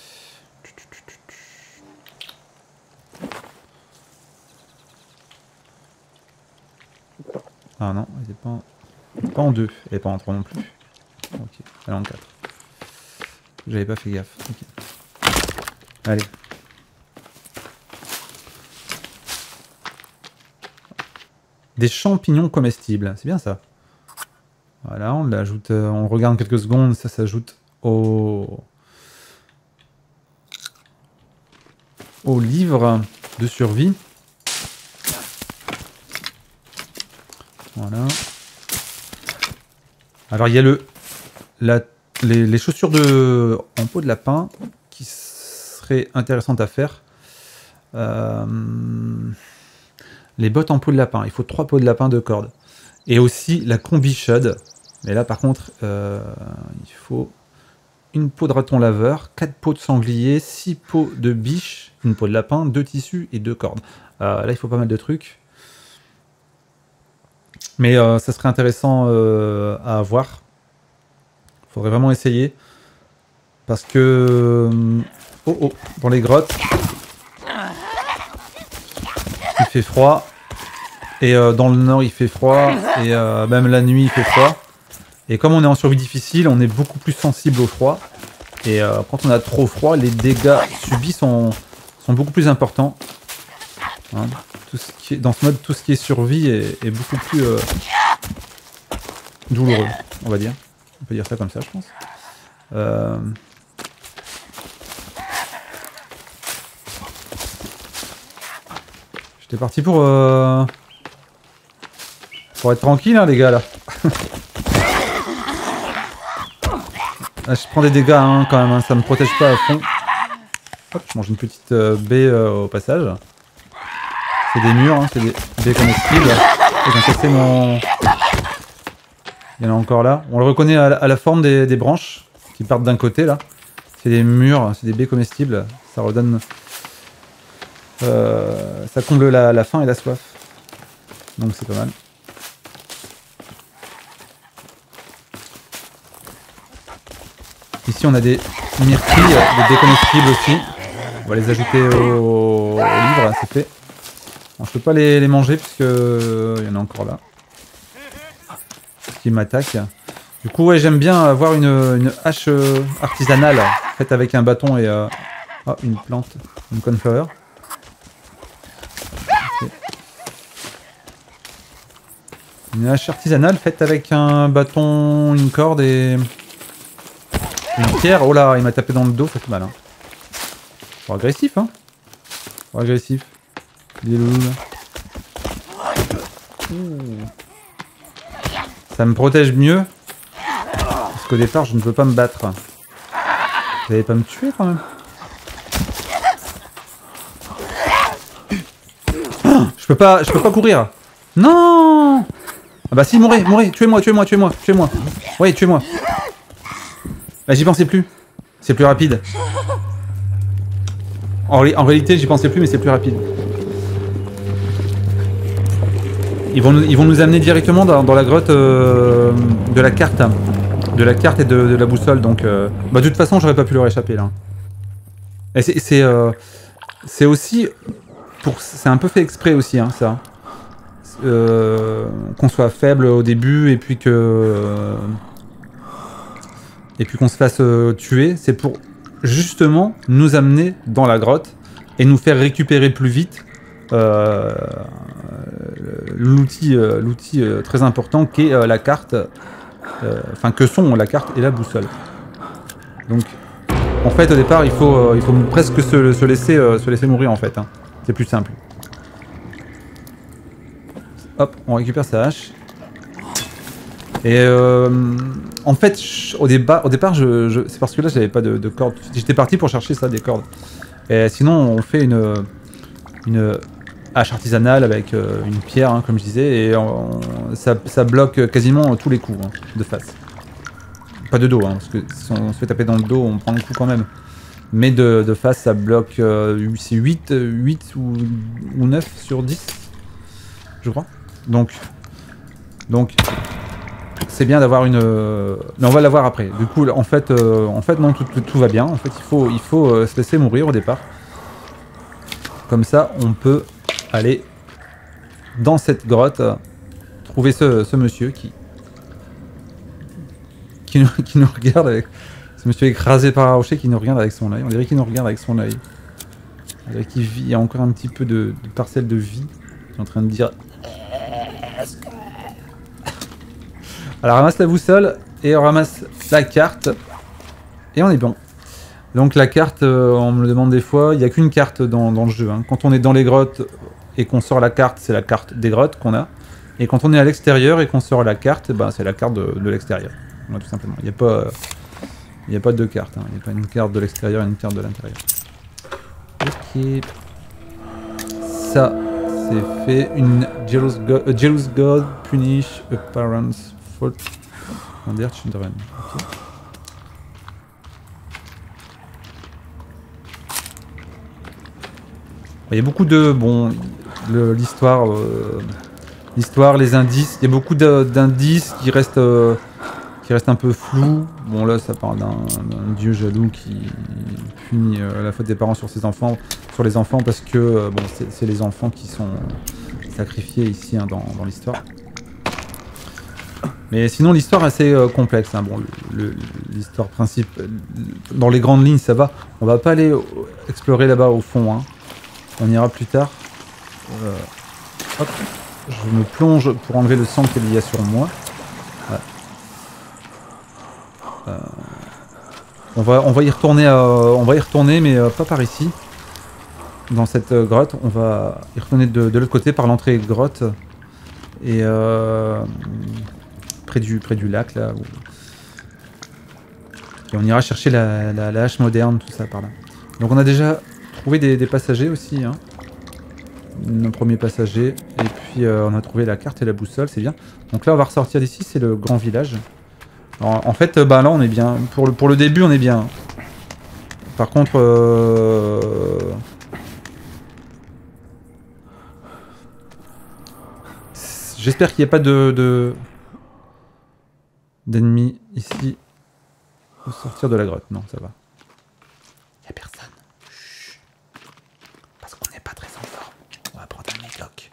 Ah non, elle est pas en, pas en deux, elle est pas en trois non plus. Ok, elle est en quatre. J'avais pas fait gaffe. Okay. Allez. Des champignons comestibles, c'est bien ça. Voilà, on l'ajoute, euh, on regarde quelques secondes, ça s'ajoute au... au livre de survie. Voilà. Alors il y a le, la, les, les chaussures de, en peau de lapin qui seraient intéressantes à faire. Euh, les bottes en peau de lapin, il faut trois peaux de lapin de corde. Et aussi la combi shod. Mais là par contre, euh, il faut une peau de raton laveur, quatre peaux de sanglier, six peaux de biche, une peau de lapin, deux tissus et deux cordes. Euh, là il faut pas mal de trucs. Mais euh, ça serait intéressant euh, à avoir. Il faudrait vraiment essayer. Parce que... Oh oh, dans les grottes, il fait froid. Et euh, dans le nord, il fait froid. Et euh, même la nuit, il fait froid. Et comme on est en survie difficile, on est beaucoup plus sensible au froid. Et euh, quand on a trop froid, les dégâts subis sont, sont beaucoup plus importants. Hein, tout ce qui est, dans ce mode, tout ce qui est survie est, est beaucoup plus euh, douloureux, on va dire. On peut dire ça comme ça, je pense. Euh... J'étais parti pour... Euh... pour être tranquille, hein, les gars, là. Ah, je prends des dégâts, hein, quand même, hein, ça me protège pas à fond. Hop, je mange une petite euh, baie euh, au passage. C'est des murs, hein, c'est des baies comestibles. J'ai cassé mon... Il y en a encore là. On le reconnaît à la, à la forme des, des branches qui partent d'un côté, là. C'est des murs, c'est des baies comestibles. Ça redonne... Euh, ça comble la, la faim et la soif. Donc c'est pas mal. Ici on a des myrtilles, des baies comestibles aussi. On va les ajouter au, au livre, c'est fait. Bon, je peux pas les, les manger puisque il y en a encore là. Qui m'attaque. Du coup ouais, j'aime bien avoir une, une hache artisanale faite avec un bâton et euh... oh, une plante, une cornflower. Okay. Une hache artisanale faite avec un bâton, une corde et une pierre. Oh là, il m'a tapé dans le dos, ça fait mal. Hein. Faut agressif, hein. Faut agressif. Il est loulou. Ça me protège mieux. Parce qu'au départ, je ne peux pas me battre. Vous n'allez pas me tuer quand même. Oh, je peux pas, je peux pas courir. Non. Ah bah si, mourrez, mourrez. Tuez-moi, tuez-moi, tuez-moi, tuez-moi. Oui, tuez-moi. Bah j'y pensais plus. C'est plus rapide. En, ré en réalité, j'y pensais plus, mais c'est plus rapide. Ils vont, nous, ils vont nous amener directement dans, dans la grotte euh, de la carte. De la carte et de, de la boussole. Donc, euh, bah, de toute façon, j'aurais pas pu leur échapper là. Et c'est euh, c'est aussi... C'est un peu fait exprès aussi, hein, ça. Euh, qu'on soit faible au début et puis que... Euh, et puis qu'on se fasse euh, tuer. C'est pour justement nous amener dans la grotte et nous faire récupérer plus vite euh, l'outil euh, l'outil euh, très important qu'est euh, la carte, enfin euh, que sont la carte et la boussole. Donc en fait au départ il faut, euh, il faut presque se, se, laisser, euh, se laisser mourir en fait, hein. C'est plus simple. Hop, on récupère sa hache. Et euh, en fait, au, débat, au départ, je, je, c'est parce que là, j'avais pas de, de cordes. J'étais parti pour chercher ça, des cordes. Et sinon, on fait une, une hache artisanale avec euh, une pierre, hein, comme je disais, et on, ça, ça bloque quasiment tous les coups, hein, de face. Pas de dos, hein, parce que si on se fait taper dans le dos, on prend le coup quand même. Mais de, de face, ça bloque, euh, c'est huit, huit ou, ou neuf sur dix, je crois. Donc, donc c'est bien d'avoir une... Euh... Mais on va l'avoir après. Du coup, en fait, euh, en fait non, tout, tout, tout va bien. En fait, il faut, il faut euh, se laisser mourir au départ. Comme ça, on peut aller dans cette grotte, euh, trouver ce, ce monsieur qui... Qui nous, qui nous regarde avec... Ce monsieur écrasé par un rocher qui nous regarde avec son œil. On dirait qu'il nous regarde avec son œil. On dirait qu'il vit... Il y a encore un petit peu de, de parcelle de vie. Il est en train de dire... Alors, ramasse la boussole et on ramasse la carte. Et on est bon. Donc la carte, euh, on me le demande des fois, il n'y a qu'une carte dans, dans le jeu. Hein. Quand on est dans les grottes et qu'on sort la carte, c'est la carte des grottes qu'on a. Et quand on est à l'extérieur et qu'on sort la carte, bah, c'est la carte de, de l'extérieur. Voilà, tout simplement. Il n'y a pas, euh, il n'y a pas deux cartes. Hein. Il n'y a pas une carte de l'extérieur et une carte de l'intérieur. Ok. Ça, c'est fait. Une jealous god, a jealous god punish a parent's fault on their children. Okay. Il y a beaucoup de... Bon, l'histoire, euh, l'histoire, les indices, il y a beaucoup d'indices qui restent, euh, qui restent un peu flous. Bon là, ça parle d'un dieu jaloux qui punit euh, la faute des parents sur ses enfants, sur les enfants parce que euh, bon, c'est les enfants qui sont sacrifiés ici hein, dans, dans l'histoire. Mais sinon, l'histoire est assez euh, complexe. Hein. Bon, l'histoire principe, dans les grandes lignes, ça va. On va pas aller explorer là-bas au fond. Hein. On ira plus tard. Euh, hop, je me plonge pour enlever le sang qu'il y a sur moi. Ouais. Euh, on va, on va y retourner, euh, on va y retourner, mais euh, pas par ici. Dans cette euh, grotte, on va y retourner de, de l'autre côté par l'entrée de grotte et euh, près du, près du lac là. Où... Et on ira chercher la, la, la hache moderne, tout ça par là. Donc on a déjà trouvé des, des passagers aussi, hein. Nos premiers passagers. Et puis euh, on a trouvé la carte et la boussole, c'est bien. Donc là on va ressortir d'ici, c'est le grand village. Alors, en fait, bah là on est bien. Pour le, pour le début on est bien. Par contre, euh... j'espère qu'il n'y a pas de, de... d'ennemis ici. Au sortir de la grotte, non ça va. Il n'y a personne. Chut. Parce qu'on n'est pas très en forme. On va prendre un médoc.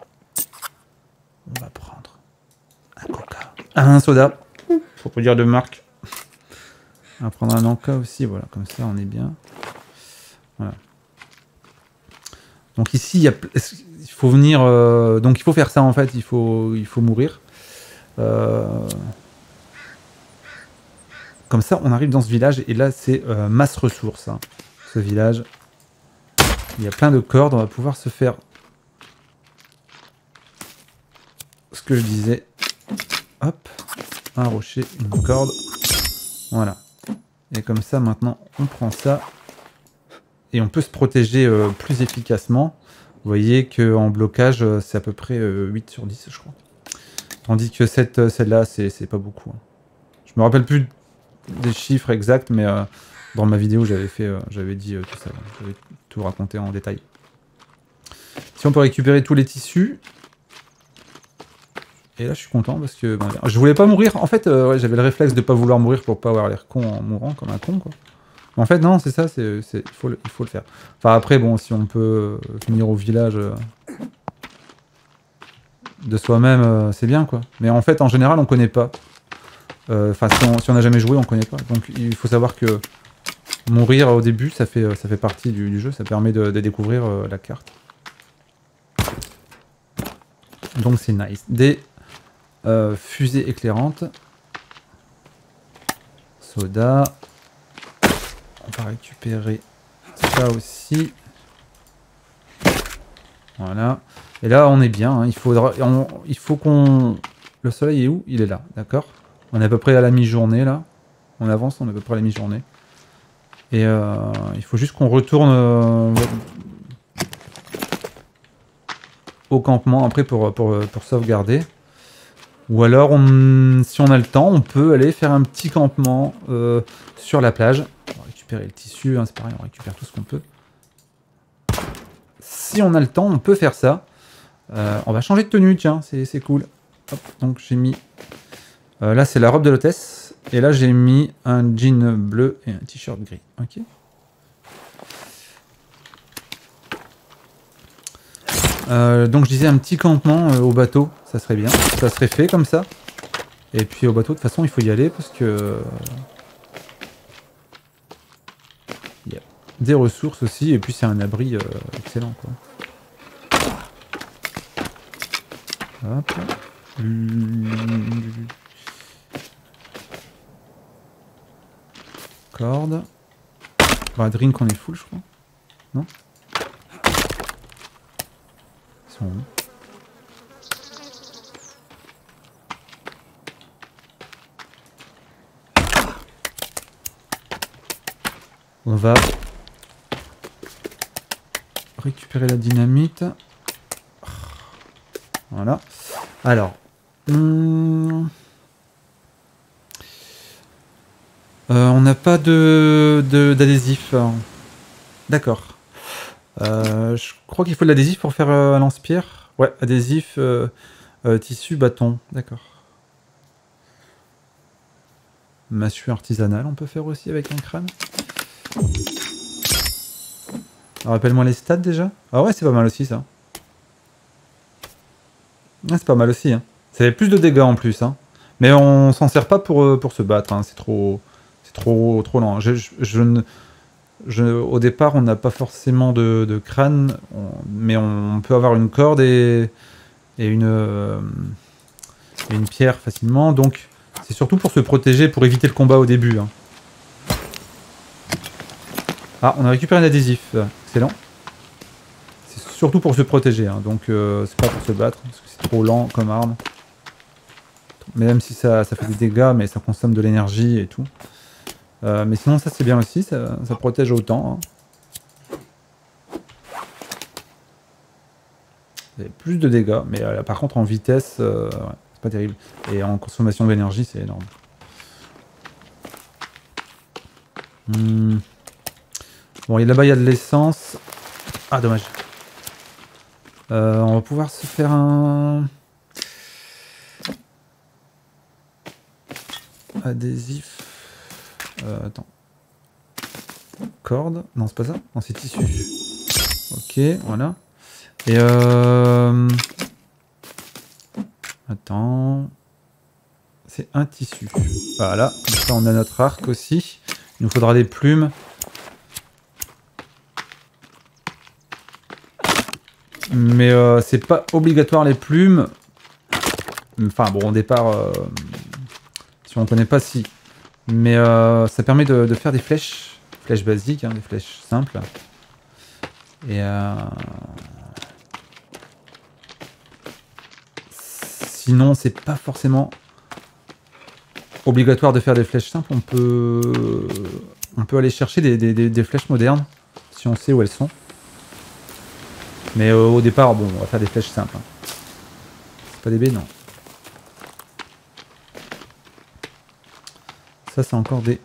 On va prendre un coca. Un soda. Faut pas dire de marque. On va prendre un Anka aussi, voilà, comme ça on est bien. Voilà. Donc ici, il, y a, il faut venir... Euh, donc il faut faire ça en fait, il faut, il faut mourir. Euh, comme ça, on arrive dans ce village et là c'est euh, masse ressources. Hein, ce village. Il y a plein de cordes, on va pouvoir se faire... Ce que je disais. Hop. Un rocher, une corde. Voilà. Et comme ça, maintenant, on prend ça. Et on peut se protéger euh, plus efficacement. Vous voyez qu'en blocage, euh, c'est à peu près euh, huit sur dix, je crois. Tandis que cette, euh, celle-là, c'est pas beaucoup. Hein. Je me rappelle plus des chiffres exacts, mais euh, dans ma vidéo, j'avais fait, euh, j'avais dit euh, tout ça. J'avais tout raconté en détail. Si on peut récupérer tous les tissus... Et là, je suis content parce que ben, je voulais pas mourir. En fait, euh, ouais, j'avais le réflexe de pas vouloir mourir pour pas avoir l'air con en mourant comme un con, quoi. Mais en fait, non, c'est ça, c'est, il faut, le, il faut le faire. Enfin, après, bon, si on peut venir au village euh, de soi-même, euh, c'est bien, quoi. Mais en fait, en général, on connaît pas. Enfin, euh, si on si n'a jamais joué, on connaît pas. Donc, il faut savoir que mourir au début, ça fait, ça fait partie du, du jeu. Ça permet de, de découvrir euh, la carte. Donc, c'est nice. Des Euh, fusée éclairante. Soda. On va récupérer ça aussi. Voilà. Et là, on est bien. Hein. Il faudra, on, il faut qu'on... Le soleil est où? Il est là, d'accord. On est à peu près à la mi-journée, là. On avance, on est à peu près à la mi-journée. Et euh, il faut juste qu'on retourne euh, au campement après pour, pour, pour sauvegarder. Ou alors, on, si on a le temps, on peut aller faire un petit campement euh, sur la plage. On va récupérer le tissu, hein, c'est pareil, on récupère tout ce qu'on peut. Si on a le temps, on peut faire ça. Euh, on va changer de tenue, tiens, c'est cool. Hop, donc j'ai mis Euh, là, c'est la robe de l'hôtesse. Et là, j'ai mis un jean bleu et un t-shirt gris. Ok. Euh, donc, je disais un petit campement euh, au bateau. Ça serait bien. Ça serait fait comme ça. Et puis, au bateau, de toute façon, il faut y aller parce que... il y a des ressources aussi. Et puis, c'est un abri euh, excellent, quoi. Hop. Corde. Bah, drink, on est full, je crois. Non? Ils sont où? On va récupérer la dynamite. Voilà. Alors. Hum... Euh, on n'a pas de d'adhésif. D'accord. Euh, je crois qu'il faut de l'adhésif pour faire euh, un lance-pierre. Ouais, adhésif, euh, euh, tissu, bâton. D'accord. Massue artisanale, on peut faire aussi avec un crâne. Rappelle-moi les stats déjà. Ah ouais, c'est pas mal aussi ça. Ah, c'est pas mal aussi. Hein. Ça fait plus de dégâts en plus. Hein. Mais on s'en sert pas pour, pour se battre. Hein. C'est trop, c'est trop, trop lent. Je, je, je ne, je, au départ, on n'a pas forcément de, de crâne, on, mais on peut avoir une corde et, et une, euh, et une pierre facilement. Donc, c'est surtout pour se protéger, pour éviter le combat au début. Hein. Ah, on a récupéré un adhésif. Excellent. C'est surtout pour se protéger. Hein. Donc, euh, c'est pas pour se battre, parce que c'est trop lent comme arme. Même si ça, ça fait des dégâts, mais ça consomme de l'énergie et tout. Euh, mais sinon, ça c'est bien aussi, ça, ça protège autant. Hein. Il y a plus de dégâts, mais euh, par contre en vitesse, euh, ouais, c'est pas terrible. Et en consommation d'énergie, c'est énorme. Hmm. Bon, là-bas il y a de l'essence. Ah, dommage. Euh, on va pouvoir se faire un... adhésif. Euh, attends. Corde. Non, c'est pas ça. Non, c'est tissu. Ok, voilà. Et euh... attends. C'est un tissu. Voilà. Comme ça, on a notre arc aussi. Il nous faudra des plumes. Mais euh, c'est pas obligatoire les plumes. Enfin, bon, au départ, euh, si on ne connaît pas, si. Mais euh, ça permet de, de faire des flèches. Flèches basiques, hein, des flèches simples. Et euh... sinon, c'est pas forcément obligatoire de faire des flèches simples. On peut, on peut aller chercher des, des, des, des flèches modernes, si on sait où elles sont. Mais euh, au départ, bon, on va faire des flèches simples. Hein. C'est pas des baies, non. Ça, c'est encore des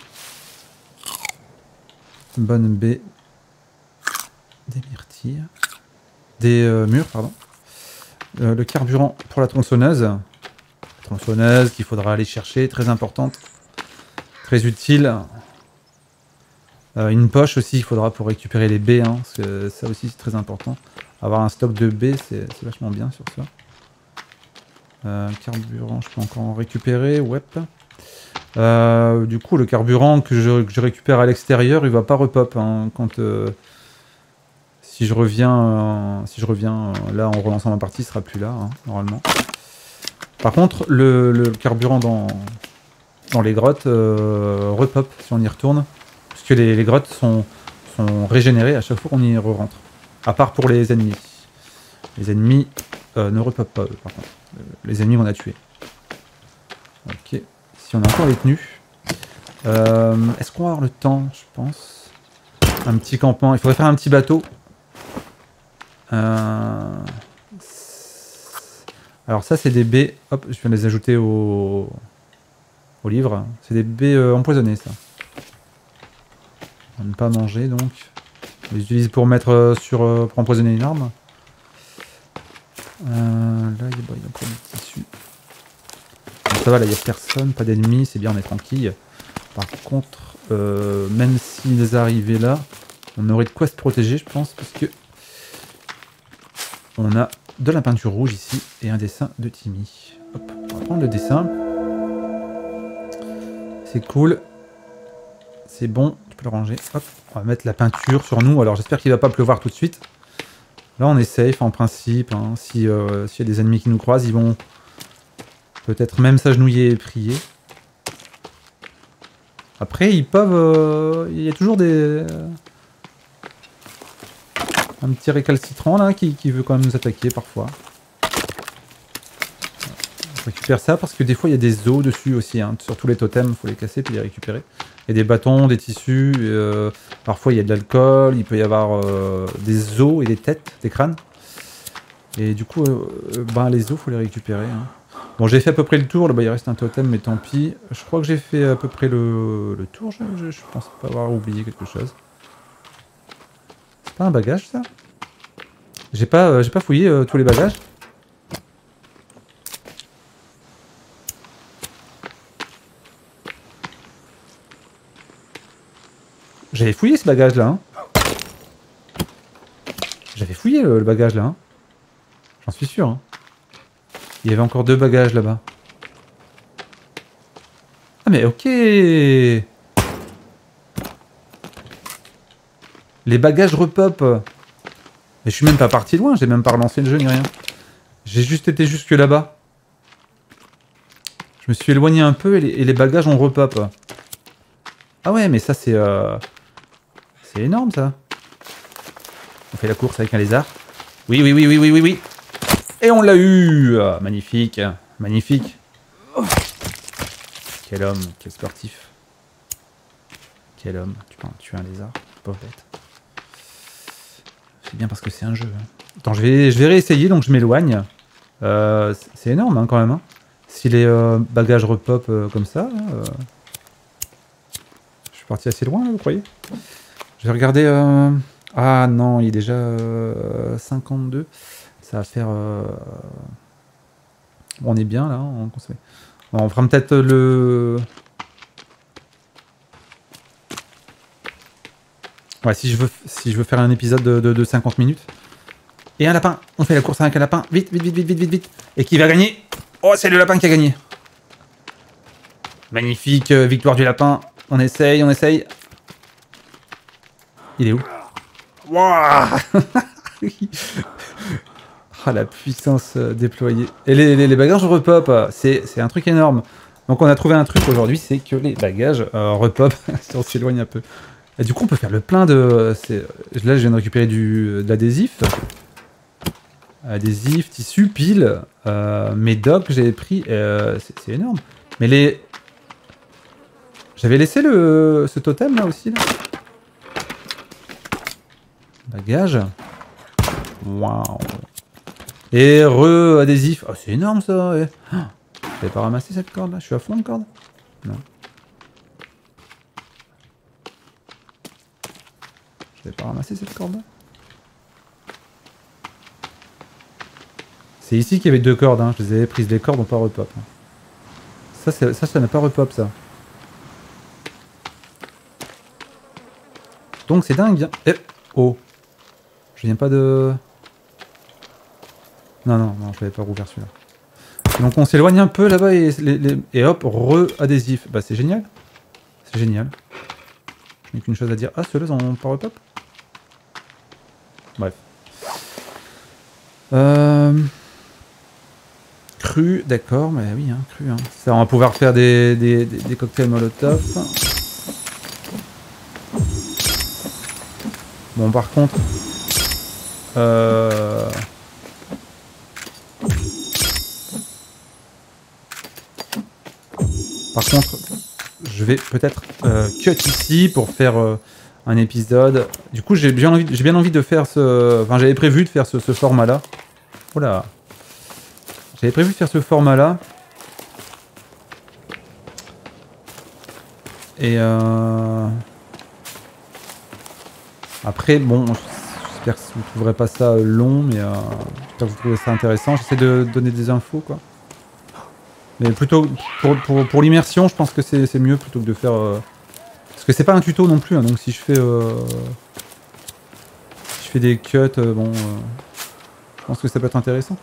bonnes baies. Des myrtilles. Des euh, murs, pardon. Euh, le carburant pour la tronçonneuse. La tronçonneuse qu'il faudra aller chercher, très importante. Très utile. Euh, une poche aussi, il faudra pour récupérer les baies. Hein, parce que ça aussi, c'est très important. Avoir un stock de baies, c'est vachement bien sur ça. Euh, carburant, je peux encore en récupérer. Ouais. Euh, du coup, le carburant que je, que je récupère à l'extérieur, il va pas repop. Hein, quand, euh, si je reviens, euh, si je reviens euh, là en relançant ma partie, il sera plus là, hein, normalement. Par contre, le, le carburant dans, dans les grottes euh, repop si on y retourne. Parce que les, les grottes sont, sont régénérées à chaque fois qu'on y re-rentre. À part pour les ennemis. Les ennemis euh, ne repopent pas, eux, par contre. Les ennemis qu'on a tués. Ok. Si on a encore les tenues. Euh, Est-ce qu'on va avoir le temps, je pense? Un petit campement. Il faudrait faire un petit bateau. Euh... Alors ça, c'est des baies... Hop, je viens de les ajouter au, au livre. C'est des baies euh, empoisonnées, ça. On ne pas manger, donc. On les utilise pour mettre euh, sur... Euh, pour empoisonner une arme. Euh, là, il y a, bon, il y a encore du tissu. ça va, là, il n'y a personne, pas d'ennemis, c'est bien, on est tranquille. Par contre, euh, même s'ils arrivaient là, on aurait de quoi se protéger, je pense, parce que on a de la peinture rouge ici et un dessin de Timmy. Hop, on va prendre le dessin. C'est cool. C'est bon, tu peux le ranger. Hop, on va mettre la peinture sur nous. Alors j'espère qu'il va pas pleuvoir tout de suite. Là on est safe en principe. Hein. Si, euh, s'il y a des ennemis qui nous croisent, ils vont peut-être même s'agenouiller et prier. Après ils peuvent... Euh, il y a toujours des... Euh, un petit récalcitrant là qui, qui veut quand même nous attaquer parfois. On récupère ça parce que des fois il y a des os dessus aussi. Hein. Sur tous les totems, il faut les casser puis les récupérer. Il y a des bâtons, des tissus, euh, parfois il y a de l'alcool, il peut y avoir euh, des os et des têtes, des crânes. Et du coup, euh, ben, les os, faut les récupérer. Hein. Bon, j'ai fait à peu près le tour, là-bas il reste un totem, mais tant pis. Je crois que j'ai fait à peu près le, le tour, je, je, je pense pas avoir oublié quelque chose. C'est pas un bagage ça? J'ai pas, euh, j'ai pas fouillé euh, tous les bagages. J'avais fouillé ce bagage là. Hein. J'avais fouillé le, le bagage là. Hein. J'en suis sûr. Hein. Il y avait encore deux bagages là-bas. Ah mais ok. Les bagages repop. Mais je suis même pas parti loin. J'ai même pas relancé le jeu ni rien. J'ai juste été jusque là-bas. Je me suis éloigné un peu et les, et les bagages ont repop. Ah ouais mais ça c'est... Euh... C'est énorme ça. On fait la course avec un lézard. Oui, oui, oui, oui, oui, oui, oui. Et on l'a eu. Ah, magnifique, magnifique. Oh. Quel homme, quel sportif. Quel homme. Tu peux tuer un lézard, pauvre bête. C'est bien parce que c'est un jeu. Hein. Attends, je vais, je vais réessayer, donc je m'éloigne. Euh, c'est énorme hein, quand même. Hein. Si les euh, bagages repop euh, comme ça, euh... je suis parti assez loin, là, vous croyez? Je vais regarder... Euh... Ah non, il est déjà euh, cinquante-deux. Ça va faire... Euh... On est bien là, on, on fera peut-être le... Ouais, si je veux, si je veux faire un épisode de, de, de cinquante minutes. Et un lapin. On fait la course avec un lapin. Vite, vite, vite, vite, vite, vite, vite. Et qui va gagner? Oh, c'est le lapin qui a gagné. Magnifique, euh, victoire du lapin. On essaye, on essaye. Il est où? Waouh. Ah, la puissance euh, déployée. Et les, les, les bagages repop, c'est un truc énorme. Donc on a trouvé un truc aujourd'hui, c'est que les bagages euh, repop, si on s'éloigne un peu. Et du coup on peut faire le plein de... Là je viens de récupérer du, de l'adhésif. Adhésif, tissu, pile. Euh, médoc que j'avais pris, euh, c'est énorme. Mais les... J'avais laissé le ce totem là aussi là. Bagage. Waouh. Et re-adhésif. Oh, c'est énorme ça. Et... Oh, j'avais pas ramassé cette corde là. Je suis à fond de corde. Non. J'avais pas ramassé cette corde là. C'est ici qu'il y avait deux cordes. Hein. Je les avais prises. Les cordes n'ont pas repop. Hein. Ça, ça, ça n'a pas repop ça. Donc c'est dingue. Eh, oh. Je viens pas de... Non, non, non, je l'avais pas rouvert celui-là. Donc on s'éloigne un peu là-bas et, les, les, et hop, re-adhésif. Bah c'est génial. C'est génial. Je n'ai qu'une chose à dire. Ah, ceux-là ont pas repop. Bref. Euh... Cru, d'accord, mais oui, hein, cru. Hein. Ça, on va pouvoir faire des, des, des, des cocktails Molotov. Bon, par contre... Euh... Par contre, je vais peut-être euh, cut ici pour faire euh, un épisode. Du coup, j'ai bien envie, j'ai bien envie de faire ce... Enfin, j'avais prévu de faire ce, ce format-là. Oula. J'avais prévu de faire ce format-là. Et euh... après, bon, j'espère que vous ne trouverez pas ça long, mais euh... j'espère que vous trouverez ça intéressant. J'essaie de donner des infos, quoi. Mais plutôt pour, pour, pour l'immersion, je pense que c'est mieux plutôt que de faire... Euh... Parce que c'est pas un tuto non plus, hein, donc si je fais... Euh... Si je fais des cuts, euh, bon... Euh... Je pense que ça peut être intéressant.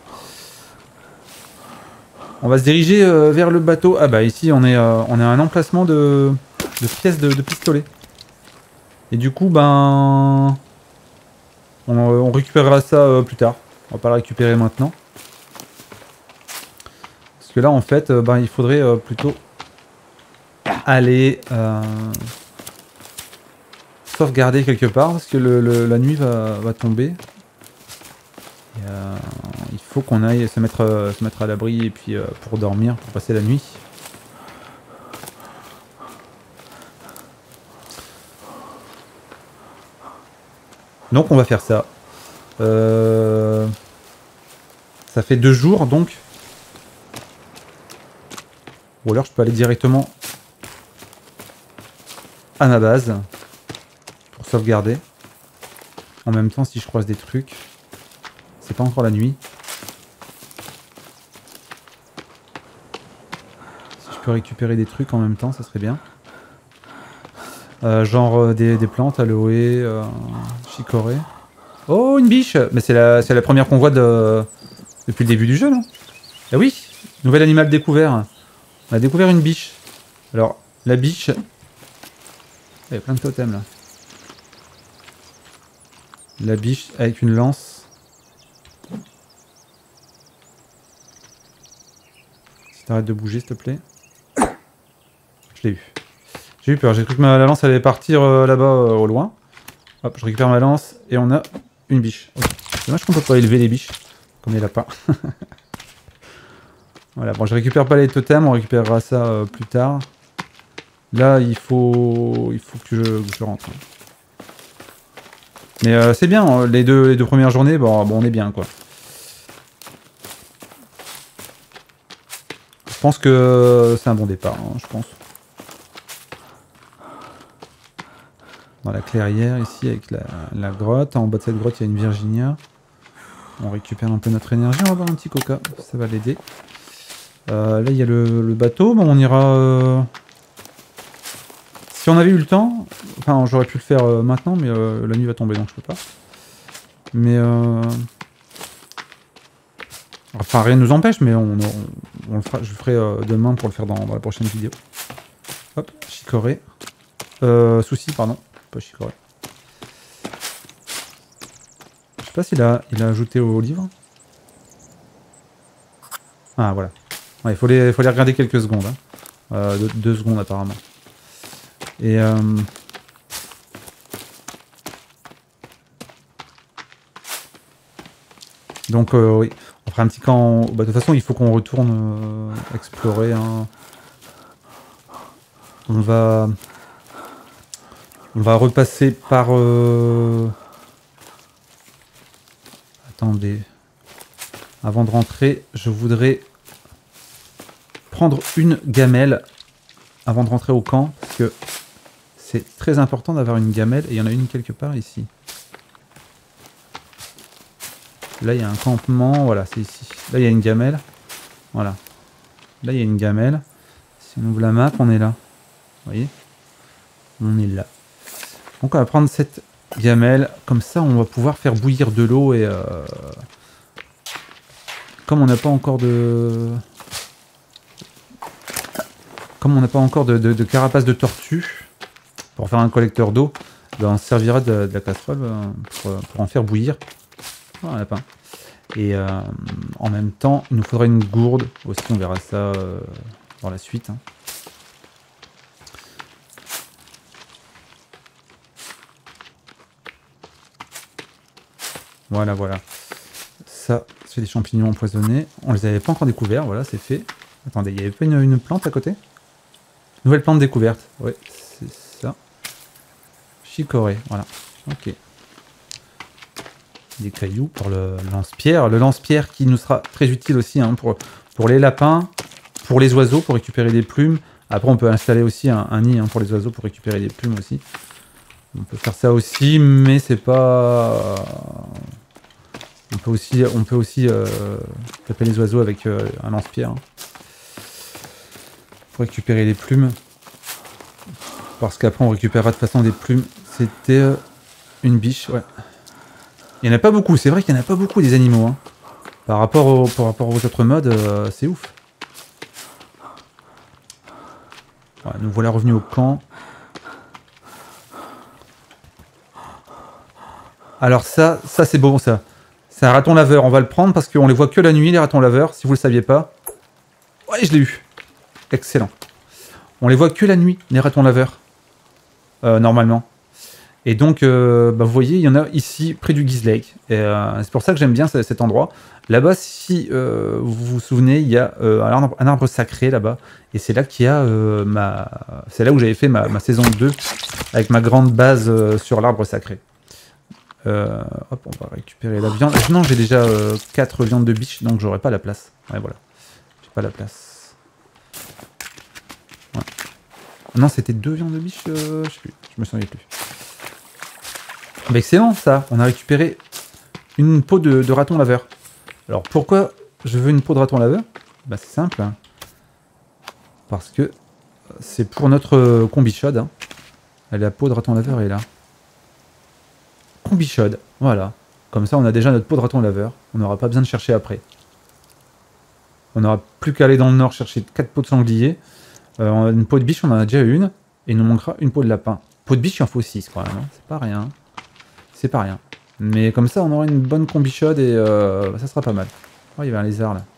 On va se diriger euh, vers le bateau. Ah bah ici on est, euh, on est à un emplacement de, de pièces de, de pistolet. Et du coup ben... On, on récupérera ça euh, plus tard. On va pas le récupérer maintenant. Parce que là en fait euh, ben, il faudrait euh, plutôt aller euh, sauvegarder quelque part. Parce que le, le, la nuit va, va tomber. Et, euh, il faut qu'on aille se mettre, euh, se mettre à l'abri et puis euh, pour dormir, pour passer la nuit. Donc on va faire ça. Euh... Ça fait deux jours donc. Ou alors je peux aller directement à ma base pour sauvegarder. En même temps si je croise des trucs. C'est pas encore la nuit. Si je peux récupérer des trucs en même temps, ça serait bien. Euh, genre euh, des, des plantes, aloe, euh, chicorée. Oh, une biche! Mais c'est la, c'est la première qu'on voit de, depuis le début du jeu, non? Ah oui! Nouvel animal découvert. On a découvert une biche. Alors, la biche... Il y a plein de totems, là. La biche avec une lance. Si t'arrêtes de bouger, s'il te plaît. Je l'ai eu. J'ai eu peur, j'ai cru que ma la lance allait partir euh, là-bas euh, au loin. Hop, je récupère ma lance et on a une biche. Okay. C'est dommage qu'on peut pas élever les biches, comme les lapins. Voilà, bon je récupère pas les totems, on récupérera ça euh, plus tard. Là il faut il faut que je, que je rentre. Mais euh, c'est bien, les deux, les deux premières journées, bon, bon on est bien quoi. Je pense que c'est un bon départ, hein, je pense. Dans la clairière ici avec la, la grotte. En bas de cette grotte il y a une Virginia. On récupère un peu notre énergie, on va boire un petit coca, ça va l'aider. Euh, là il y a le, le bateau, bon, on ira... Euh... Si on avait eu le temps, enfin j'aurais pu le faire euh, maintenant mais euh, la nuit va tomber donc je peux pas. Mais euh... Enfin rien ne nous empêche mais on, on, on le fera, je le ferai euh, demain pour le faire dans, dans la prochaine vidéo. Hop, chicorée. Euh, souci pardon. Pas chicorée. Je sais pas s'il a, il a ajouté au livre. Ah voilà. Ouais, il faut les, faut les regarder quelques secondes. Hein. Euh, deux, deux secondes apparemment. Et euh... donc euh, oui, on fera un petit camp. Bah, de toute façon, il faut qu'on retourne euh, explorer. Hein. On va. On va repasser par... Euh... Attendez. Avant de rentrer, je voudrais prendre une gamelle avant de rentrer au camp. Parce que c'est très important d'avoir une gamelle. Et il y en a une quelque part ici. Là, il y a un campement. Voilà, c'est ici. Là, il y a une gamelle. Voilà. Là, il y a une gamelle. Si on ouvre la map, on est là. Vous voyez? On est là. Donc on va prendre cette gamelle, comme ça on va pouvoir faire bouillir de l'eau et euh, comme on n'a pas encore de comme on n'a pas encore de, de, de carapace de tortue pour faire un collecteur d'eau, ben on se servira de, de la casserole pour, pour en faire bouillir. Voilà, un lapin. Et euh, en même temps il nous faudra une gourde aussi, on verra ça euh, dans la suite. Hein. Voilà, voilà. Ça, c'est des champignons empoisonnés. On les avait pas encore découverts, voilà, c'est fait. Attendez, il n'y avait pas une, une plante à côté? Nouvelle plante découverte. Ouais, c'est ça. Chicorée, voilà. Ok. Des cailloux pour le lance-pierre. Le lance-pierre qui nous sera très utile aussi hein, pour, pour les lapins, pour les oiseaux, pour récupérer des plumes. Après, on peut installer aussi un, un nid hein, pour les oiseaux pour récupérer des plumes aussi. On peut faire ça aussi, mais c'est pas... On peut aussi, on peut aussi euh, taper les oiseaux avec euh, un lance-pierre. Hein. Faut récupérer les plumes. Parce qu'après on récupérera de toute façon des plumes. C'était euh, une biche, ouais. Il n'y en a pas beaucoup, c'est vrai qu'il n'y en a pas beaucoup des animaux. Hein. Par, rapport au, par rapport aux autres modes, euh, c'est ouf. Ouais, nous voilà revenus au camp. Alors ça, ça c'est bon ça. C'est un raton laveur, on va le prendre parce qu'on les voit que la nuit les ratons laveurs, si vous le saviez pas. Ouais, je l'ai eu. Excellent. On les voit que la nuit, les ratons laveurs. Euh, normalement. Et donc, euh, bah, vous voyez, il y en a ici, près du Geese Lake. Et euh, c'est pour ça que j'aime bien cet endroit. Là-bas, si euh, vous vous souvenez, il y a euh, un, arbre, un arbre sacré là-bas. Et c'est là qu'il y a euh, ma... C'est là où j'avais fait ma, ma saison deux, avec ma grande base euh, sur l'arbre sacré. Euh, hop, on va récupérer la viande. Non, j'ai déjà euh, quatre viandes de biche, donc j'aurai pas la place. Ouais, voilà. J'ai pas la place. Ouais. Non, c'était deux viandes de biche, euh, je sais plus, je me souviens plus. Bah, excellent ça, on a récupéré une peau de, de raton laveur. Alors pourquoi je veux une peau de raton laveur? Bah c'est simple. Hein. Parce que c'est pour notre combi chaude. Hein. La peau de raton laveur est là. Combi chaude, voilà. Comme ça on a déjà notre peau de raton laveur. On n'aura pas besoin de chercher après. On n'aura plus qu'à aller dans le nord chercher quatre peaux de sanglier. Euh, une peau de biche on en a déjà une. Et il nous manquera une peau de lapin. Peau de biche il en faut six quand même. Hein. C'est pas rien. C'est pas rien. Mais comme ça, on aura une bonne combi chaude et euh, ça sera pas mal. Oh, il y avait un lézard là.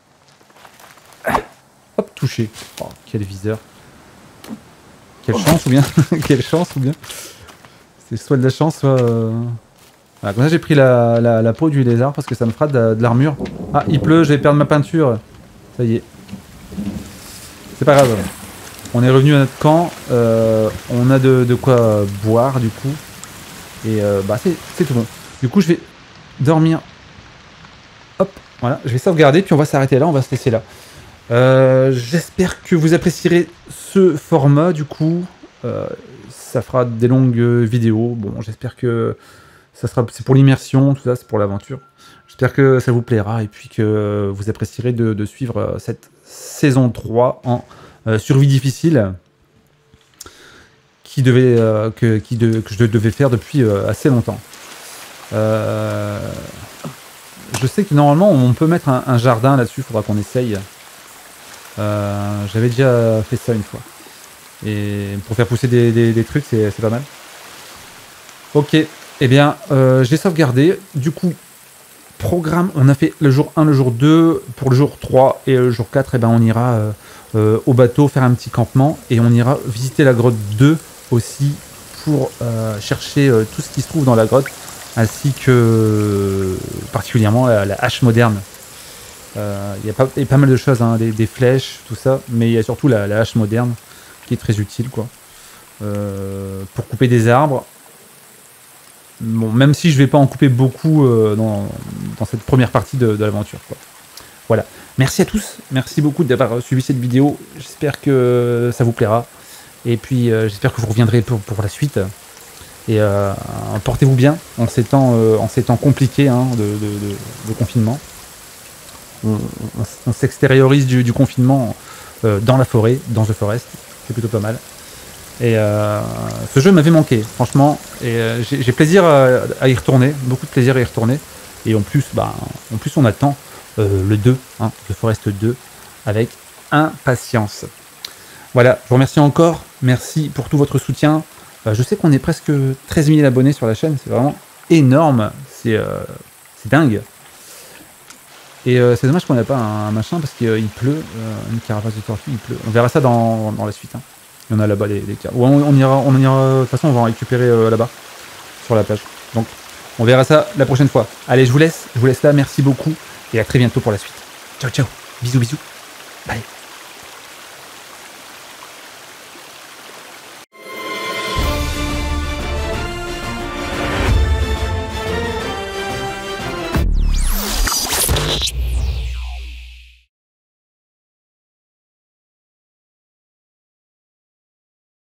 Hop, touché. Oh, quel viseur. Quelle chance ou bien. Quelle chance ou bien. C'est soit de la chance, soit... Euh... Voilà, comme ça, j'ai pris la, la, la peau du lézard parce que ça me fera de, de l'armure. Ah, il pleut, je vais perdre ma peinture. Ça y est. C'est pas grave. On est revenu à notre camp. Euh, on a de, de quoi boire du coup. Et euh, bah c'est tout bon. Du coup je vais dormir. Hop, voilà, je vais sauvegarder puis on va s'arrêter là, on va se laisser là. Euh, J'espère que vous apprécierez ce format du coup. Euh, ça fera des longues vidéos. Bon, j'espère que ça sera, c'est pour l'immersion, tout ça, c'est pour l'aventure. J'espère que ça vous plaira et puis que vous apprécierez de, de suivre cette saison trois en euh, survie difficile. Qui devait, euh, que, qui de, que je devais faire depuis euh, assez longtemps. Euh, je sais que normalement on peut mettre un, un jardin là-dessus, il faudra qu'on essaye. Euh, J'avais déjà fait ça une fois. Et pour faire pousser des, des, des trucs, c'est pas mal. Ok, et eh bien, euh, j'ai sauvegardé. Du coup, programme, on a fait le jour un, le jour deux. Pour le jour trois et le jour quatre, et eh ben, on ira euh, euh, au bateau faire un petit campement. Et on ira visiter la grotte deux. Aussi pour euh, chercher euh, tout ce qui se trouve dans la grotte, ainsi que euh, particulièrement la, la hache moderne. Il euh, y, y a pas mal de choses, hein, des, des flèches, tout ça, mais il y a surtout la, la hache moderne qui est très utile, quoi. Euh, pour couper des arbres. Bon, même si je vais pas en couper beaucoup euh, dans, dans cette première partie de, de l'aventure, quoi. Voilà. Merci à tous, merci beaucoup d'avoir suivi cette vidéo. J'espère que ça vous plaira. Et puis euh, j'espère que vous reviendrez pour, pour la suite. Et euh, portez-vous bien en ces temps, euh, en ces temps compliqués hein, de, de, de, de confinement. On, on, on s'extériorise du, du confinement euh, dans la forêt, dans The Forest. C'est plutôt pas mal. Et euh, ce jeu m'avait manqué, franchement. Et euh, j'ai plaisir à, à y retourner, beaucoup de plaisir à y retourner. Et en plus, bah, en plus on attend euh, le deux, hein, The Forest deux, avec impatience. Voilà, je vous remercie encore. Merci pour tout votre soutien. Euh, je sais qu'on est presque treize mille abonnés sur la chaîne. C'est vraiment énorme. C'est euh, dingue. Et euh, c'est dommage qu'on n'a pas un, un machin parce qu'il euh, pleut. Euh, une carapace de tortue, il pleut. On verra ça dans, dans la suite. Hein. Il y en a là-bas des, des carapes. On, on ira, on ira. De toute façon, on va en récupérer euh, là-bas, sur la plage. Donc, on verra ça la prochaine fois. Allez, je vous laisse. Je vous laisse là. Merci beaucoup. Et à très bientôt pour la suite. Ciao, ciao. Bisous, bisous. Bye.